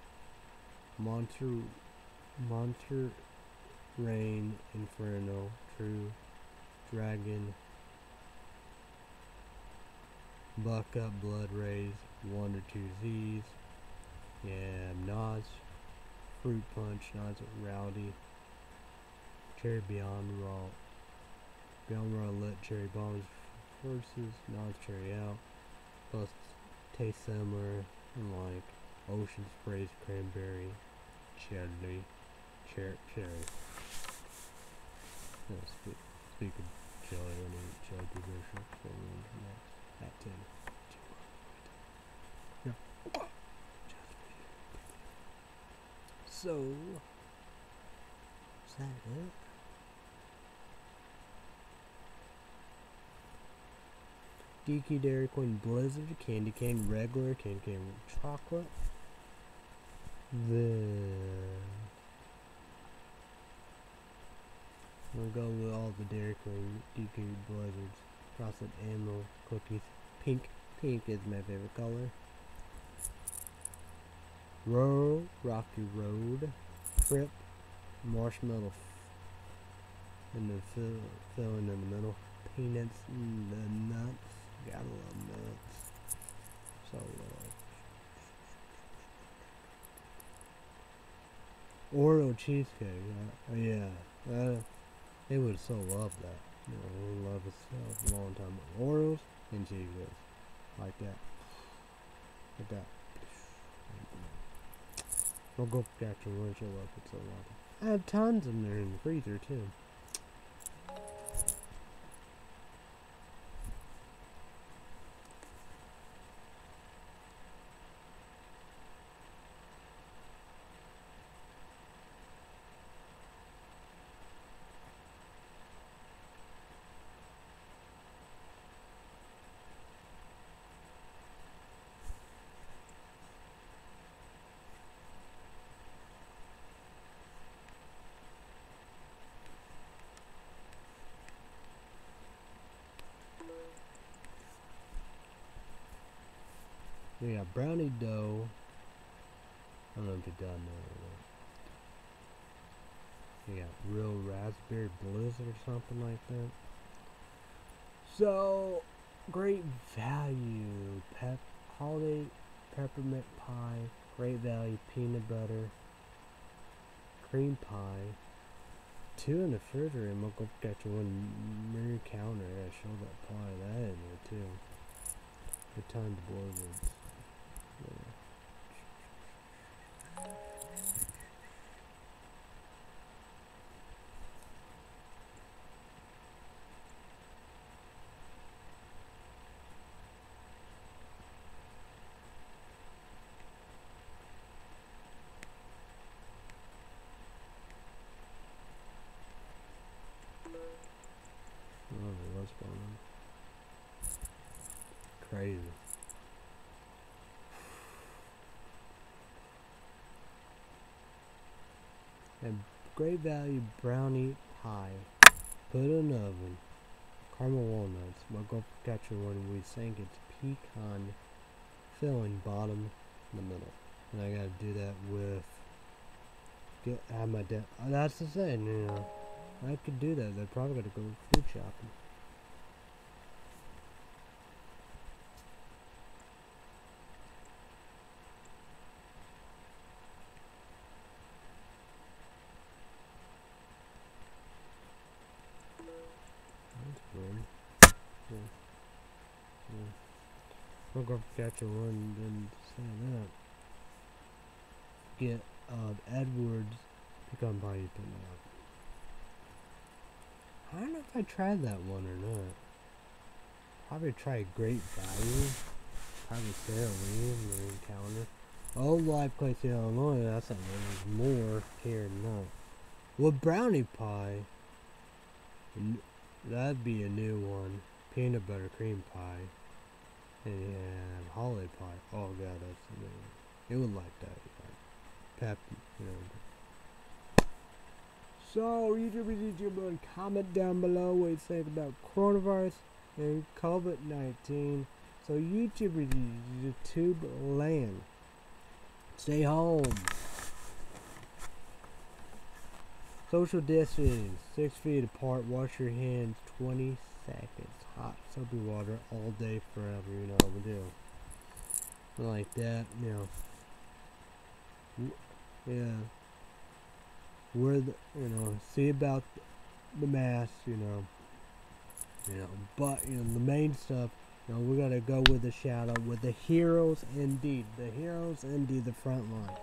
Monster Rain Inferno, True Dragon, Buck Up Blood Rays, 1 or 2 Z's. Yeah, Nas, Fruit Punch, Nas Rowdy, Cherry Beyond Raw Lit Cherry Bombs versus Nas Cherry Out. Plus taste similar like Ocean Sprays Cranberry, Cherry. No, speak of chili, I mean chili commercial. At 10. Yeah. So, is that it? DQ Dairy Queen Blizzard, Candy Cane Regular, Candy Cane Chocolate. Then we'll go with all the Dairy Queen DQ Blizzards. Frosted Animal Cookies. Pink is my favorite color. Rural, Rocky Road, Trip, Marshmallow in the filling in the middle, Peanuts, the nuts, gotta love nuts, so Oreo cheesecake, yeah, they would so love that, we love it so a long time, Oreos and cheesecakes, like that. We'll go back to lunch. I love it so much. I have tons of them there in the freezer too. We got brownie dough. I don't know if you've done that. We got real raspberry blizzard or something like that. So, great value. Holiday peppermint pie. Great value peanut butter. Cream pie. 2 in the refrigerator. And we'll go get you one mirror counter. Yeah, show that pie that in there too. Good time to blizzards. Yeah. Oh, what's going on? Crazy. And great value brownie pie. Put in an oven. caramel walnuts. My girl got you when we sang it's pecan filling bottom in the middle. And I gotta do that with have my dad. That's the thing, you know. I could do that. They're probably gonna go food shopping. That's weird. Yeah. Yeah. My girl got you one. Didn't say that. Get Edwards pecan pie you put out. I don't know if I tried that one or not. Probably tried Great Value. Probably Sara Lee, Marine Calendar. Oh, Live Place in Illinois, that's not more here than that. Well, brownie pie, that'd be a new one. Peanut butter cream pie. And holly pie. Oh god, that's amazing. It would like that. Pep, you know. So, YouTube, comment down below what you think about coronavirus and COVID-19. So, YouTube land. Stay home. Social distance, 6 feet apart. Wash your hands 20 seconds. Hot soapy water all day forever. You know how we do. Like that, you know. Yeah. We're the, you know, see about the mask, you know, but you know the main stuff. You know, we gotta go with the shout out with the heroes indeed, the front line.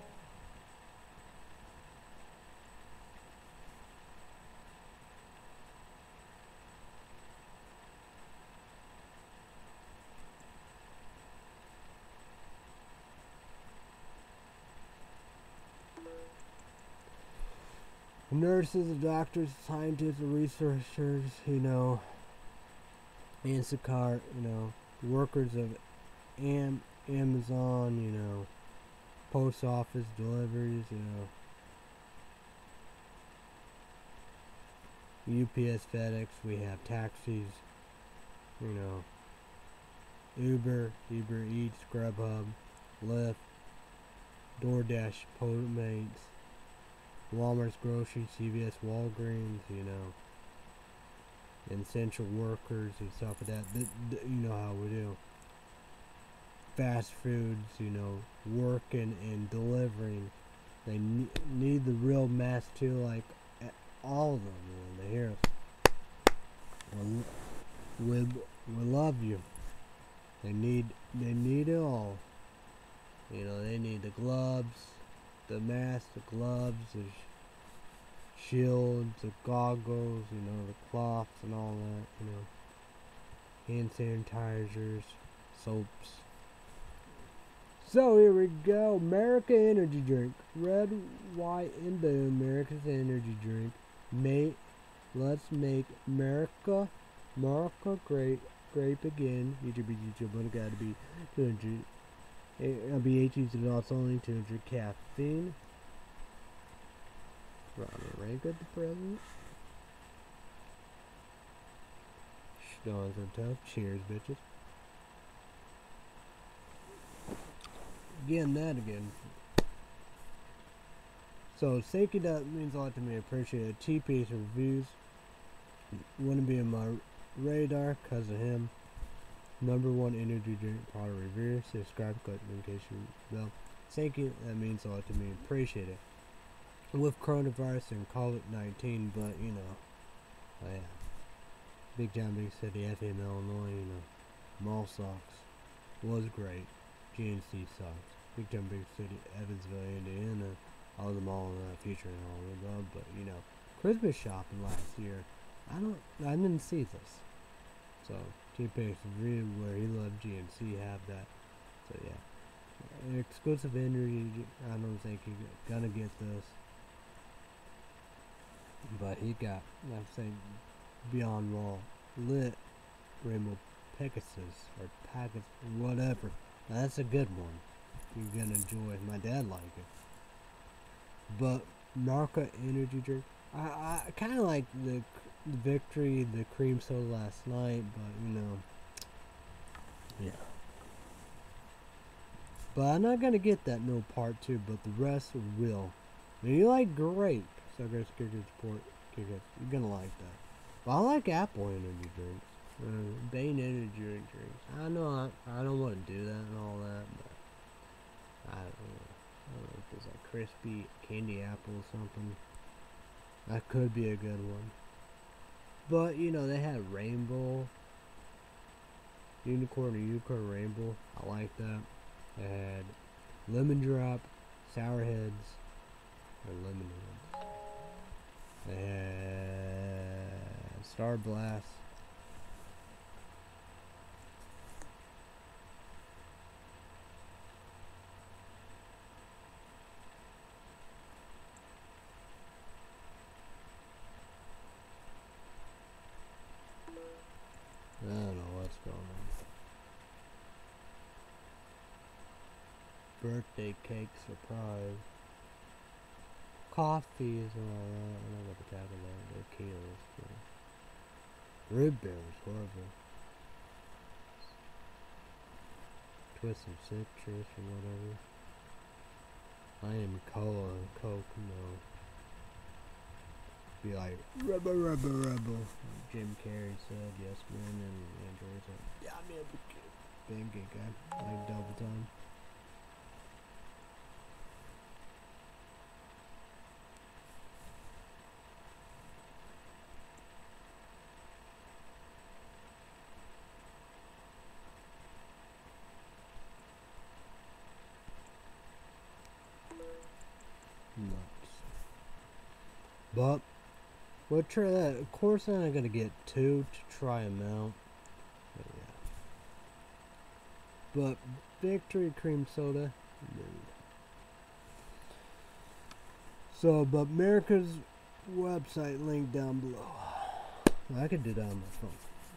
Nurses, doctors, scientists, researchers, you know, Instacart, you know, workers of Amazon, you know, post office deliveries, you know, UPS, FedEx, we have taxis, you know, Uber Eats, Grubhub, Lyft, DoorDash, Postmates, Walmart's groceries, CVS, Walgreens, you know, essential workers and stuff like that. You know how we do. Fast foods, you know, working and delivering. They need the real mass too, like all of them. You know, they hear us. We love you. They need it all. You know, they need the gloves, the mask, the gloves, the shields, the goggles, you know, the cloths and all that, you know, hand sanitizers, soaps. So here we go, America Energy Drink, red, white, and blue, America's Energy Drink. Let's make America great again. YouTube, but it gotta be 200. It'll be 18 adults only, 200 caffeine. Ronald Reagan, the president. Stones are tough. Cheers, bitches. Again, that again. So, thank you, that means a lot to me. I appreciate it. T-Pace reviews. Wouldn't be in my radar because of him. #1 energy drink product review. Subscribe, click notification bell. Thank you, that means a lot to me. Appreciate it. With coronavirus and COVID-19, but you know, oh yeah. Big John Big City, FM Illinois, you know, Mall Socks was great. GNC Socks. Big John Big City, Evansville, Indiana. All the mall in the future and all of that, but you know, Christmas shopping last year. I didn't see this. So T-Pace review where he loved GNC have that. So yeah. Exclusive energy, I don't think he's gonna get this. But he got, I'm saying, Beyond Raw, Lit, Rainbow Pegasus, or Pegasus, whatever. Now, that's a good one. You're gonna enjoy. My dad liked it. But Narca energy drink, I kind of like the victory, the cream soda last night, but you know, yeah. But I'm not gonna get that no part 2, but the rest will. If you like grape, so guys, support, you're gonna like that. But I like apple energy drinks, Bane energy drinks. I know I don't want to do that and all that, but I don't know. I don't know if it's like crispy candy apple or something. That could be a good one. But you know, they had rainbow, unicorn rainbow. I like that. They had lemon drop, sour heads, or lemon heads. They had Star Blast. I don't know what's going on. Birthday cake surprise. Coffee is alright. I'm not gonna tackle that. They're kilos too. Rib beer is horrible. Twisted citrus or whatever. I am cola and Coke, no. Be like rebel. Jim Carrey said, yes man, and Andrew said, yeah, man, pancake guy. Like double time. Nuts. But we'll try that. Of course, I'm not gonna get 2 to try them out. But yeah. But Victory Cream Soda, dude. So, but America's website link down below. I could do that on my phone.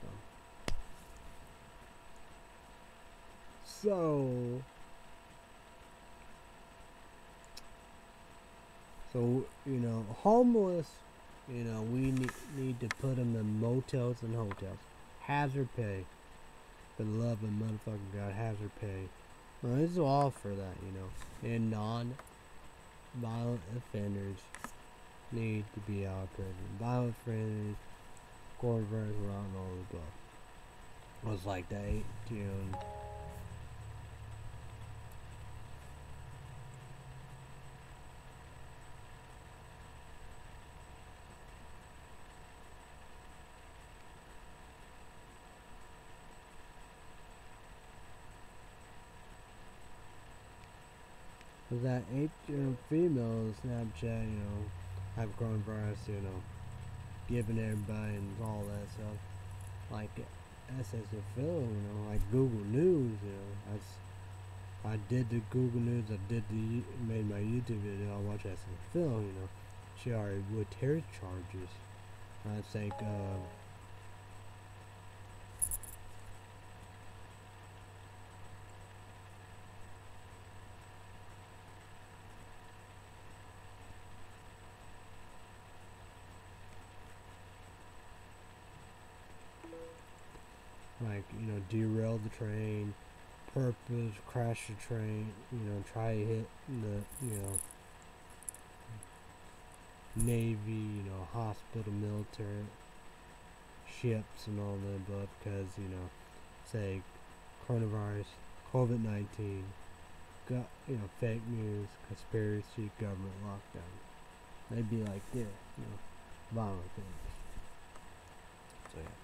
So you know, homeless. You know, we need to put them in motels and hotels. Hazard pay. For the love of motherfucking God, hazard pay. Well, this is all for that, you know. And non-violent offenders need to be out of prison. Violent offenders, coronavirus, we're out and all the above. It was like that 8 June. That 8 female Snapchat, you know, have coronavirus, you know, giving everybody and all that stuff. Like SSFL, you know, like Google News, you know, I did the Google News, made my YouTube video, I watched SSFL, you know, she already would terror charges. I think, like, you know, derail the train, purpose, crash the train, you know, try to hit the, you know, Navy, you know, hospital, military, ships and all that above, because, you know, say, coronavirus, COVID-19, got, you know, fake news, conspiracy, government lockdown. They'd be like this, you know, violent things. So, yeah.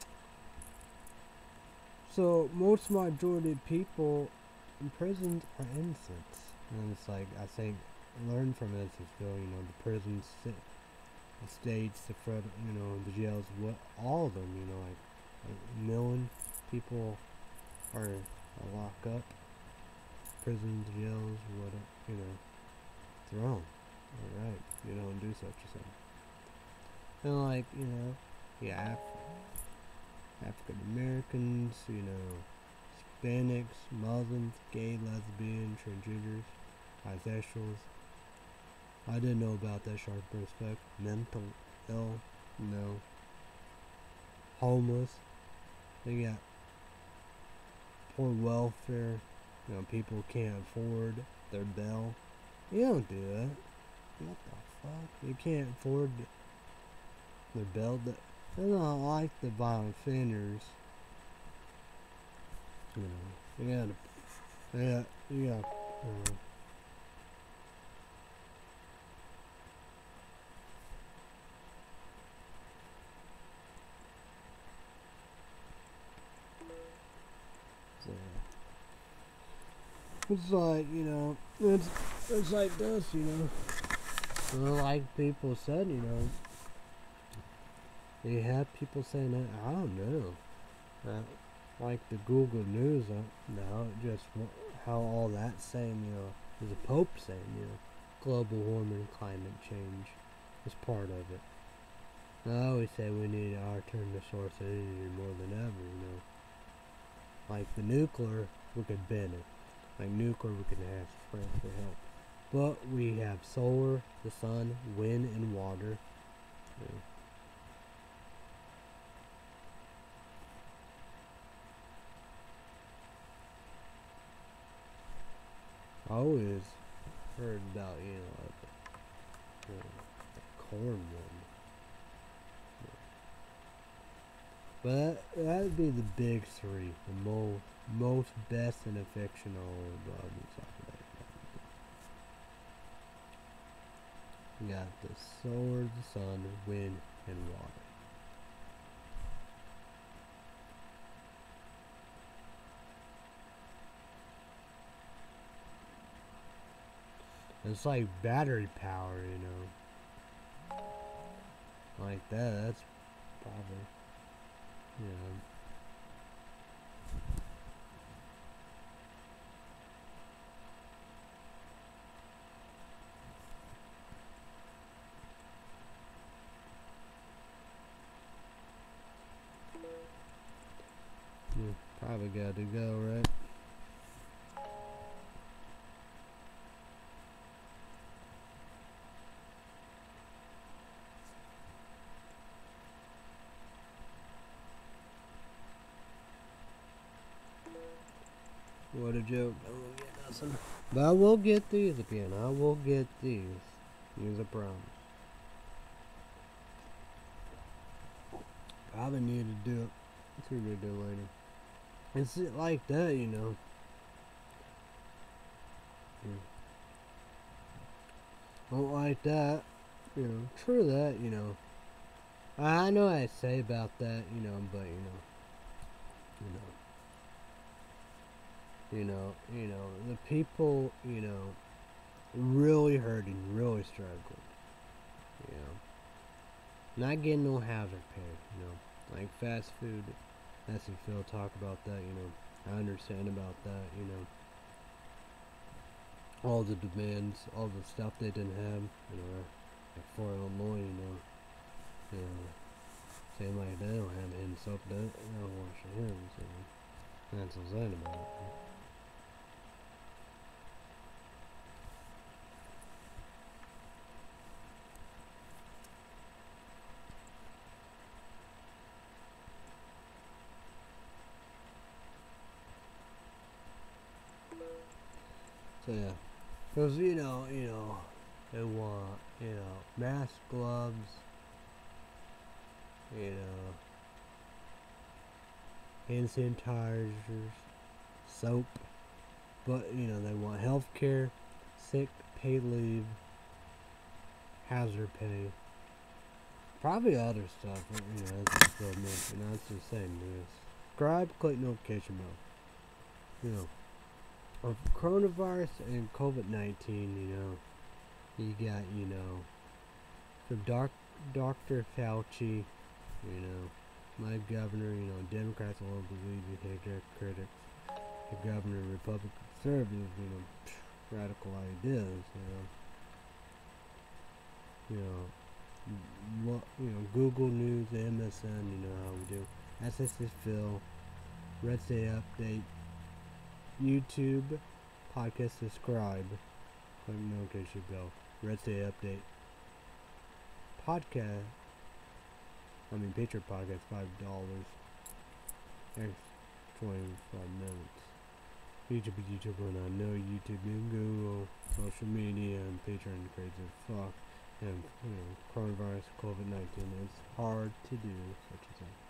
So most majority of people in prisons are innocent, and it's like I think learn from Evansville. You know, the prisons, the states, the federal, you know, the jails, what all of them. You know, like a million people are locked up, prisons, jails, what you know, thrown. All right, you don't do such a thing. And like you know, yeah. African Americans, you know, Hispanics, Muslims, gay, lesbian, transgenders, bisexuals. I didn't know about that sharp respect. Mental ill, no. homeless. They got poor welfare. You know, people can't afford their bill. You don't do that. What the fuck? You can't afford their bill. They're not like the violent offenders. You know, you gotta, so, it's like, you know, it's like this, you know. Well, like people said, you know, they have people saying that, I don't know. Like the Google News now, just how all that's saying, you know, is the Pope saying, you know, global warming, climate change is part of it. I always say we need to return to source energy more than ever, you know. Like the nuclear, we could ban it. Like nuclear, we could ask France for help. But we have solar, the sun, wind, and water. Yeah. I always heard about, you know, the corn one. But that'd be the big three. The most best and fictional you got the solar, the sun, wind, and water. It's like battery power, you know. Like that, that's probably, you know. Probably got to go, right? What a joke. I won't get nothing. But I will get these again. I will get these. Here's a promise. Probably need to do it. See what we do later. It's like that, you know. Don't like that. You know, true that, you know. I know what I say about that, you know, but you know, the people, you know, really hurting, really struggling, you know, not getting no hazard pay, you know, like fast food. That's what Phil talk about that, you know. I understand about that, you know. All the demands, all the stuff they didn't have, you know, like for Illinois, you know, same like they don't have hand soap, they don't wash their hands, you know. That's what's sad about it. So yeah, because you know, they want, you know, mask, gloves, you know, hand sanitizers, soap, but you know, they want health care, sick pay leave, hazard pay, probably other stuff, you know, that's still mentioned. That's the same news. Subscribe, click notification bell. You know, of coronavirus and COVID-19, you know, you got, you know, from Dr. Fauci, you know, my governor, you know, Democrats all believe in hatred critics, the governor, Republican conservatives, you know, radical ideas, you know, Google News, MSN, you know how we do, SSS Phil, Red State Update, YouTube, podcast subscribe, click notification bell, Red State Update, podcast, I mean, Patriot Podcast, $5. X 25 minutes. YouTube is YouTube when I know YouTube and Google, social media, and Patreon crazy as fuck. And, you know, coronavirus, COVID-19, it's hard to do such a thing.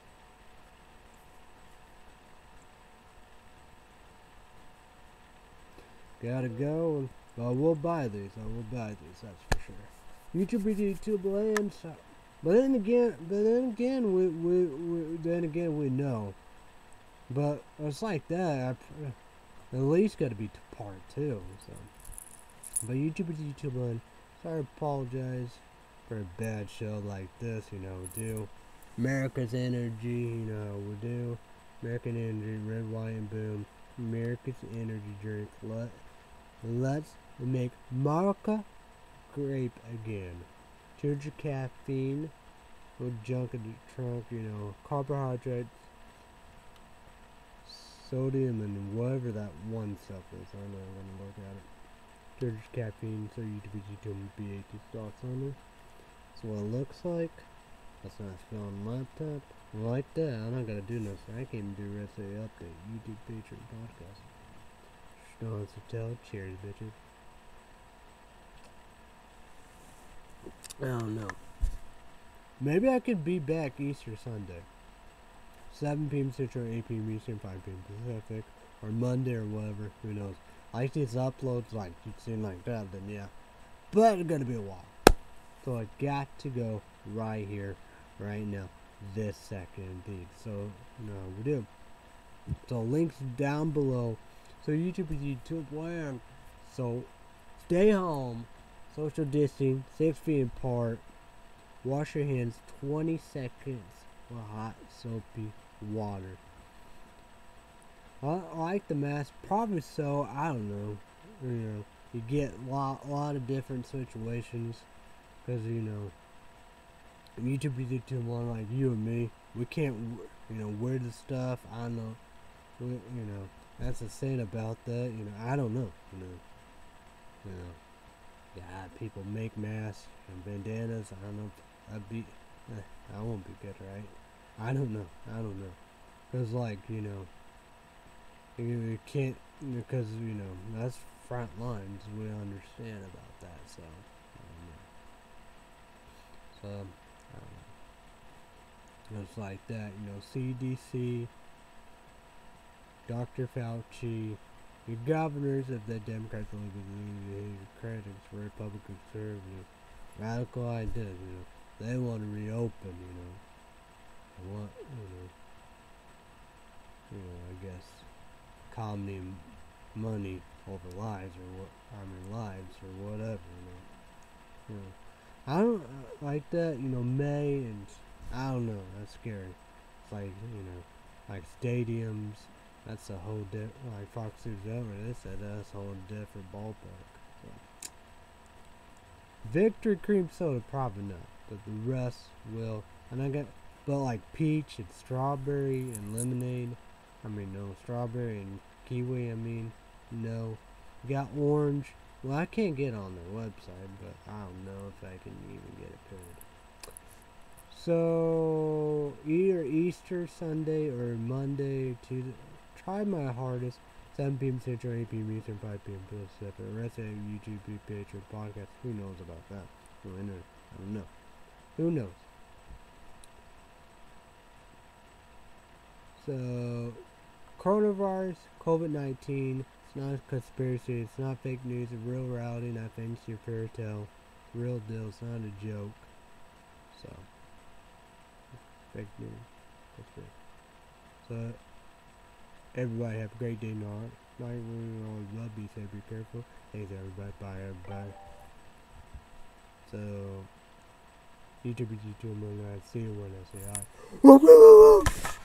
Gotta go, but we'll buy these. I will buy these, that's for sure. YouTube is YouTube land, so. But then again, we know. But it's like that. At least got to be part 2. So, but YouTube is YouTube land. Sorry, apologize for a bad show like this. You know, we do America's Energy. You know, we do American Energy, Red, White, and Boom. America's Energy drink. Let's make America great again. Change your caffeine with junk in the trunk, you know, carbohydrates, sodium, and whatever that one stuff is. I don't know, I'm gonna look at it. Change your caffeine, so YouTube BAT starts on it. That's what it looks like. That's not spell on the laptop. Like that, I'm not gonna do nothing. I can't even do the rest of the update. YouTube Patreon Podcast. Don't have to tell. Cheers, bitches. I don't know. Maybe I could be back Easter Sunday. 7 p.m. Central, 8 p.m. Eastern, 5 p.m. Pacific, or Monday or whatever. Who knows? Like these uploads, like you seem like that, then yeah. But it's gonna be a while. So I got to go right here, right now, this second indeed. So no, we do. So links down below. So YouTube is YouTube land. So stay home. Social distancing, 6 feet apart. Wash your hands 20 seconds with hot soapy water. I like the mask, probably so. I don't know. You know, you get a lot of different situations, because you know, YouTube is YouTube one like you and me. We can't, you know, wear the stuff. I don't know. You know, that's the thing about that. You know, I don't know. You know. Yeah, people make masks and bandanas. I don't know. I won't be good, right? I don't know. Cause like, you know, you can't, because you know, that's front lines. We understand about that, so I don't know. It's like that, you know. CDC, Dr. Fauci, the governors of the Democrats, Democrats, Republican conservatives, radical ideas, you know, they want to reopen, you know. They want, you know, I guess, comedy, money over lives, lives or whatever, you know. I don't like that, you know. May and I don't know. That's scary. It's like, you know, like stadiums. That's a whole different, like Fox News over. They said that's a whole different ballpark. So. Victory cream soda, probably not, but the rest will. And I got, but like peach and strawberry and lemonade. No, strawberry and kiwi. No. Got orange. Well, I can't get on their website, but I don't know if I can even get it printed. So either Easter Sunday or Monday, Tuesday. Try my hardest. 7 p.m. Central, 8 p.m. Eastern, 5 p.m. Pacific. The rest of YouTube, Patreon, podcast. Who knows about that? I don't know. Who knows? So, coronavirus, COVID-19. It's not a conspiracy. It's not fake news. It's real reality. Not fantasy or fairy tale. It's real deal. It's not a joke. So, fake news. Conspiracy. So. Everybody have a great day, night. We always love, be safe, be careful. Thanks everybody, bye everybody. So, YouTube is YouTube, and I see you when I say hi.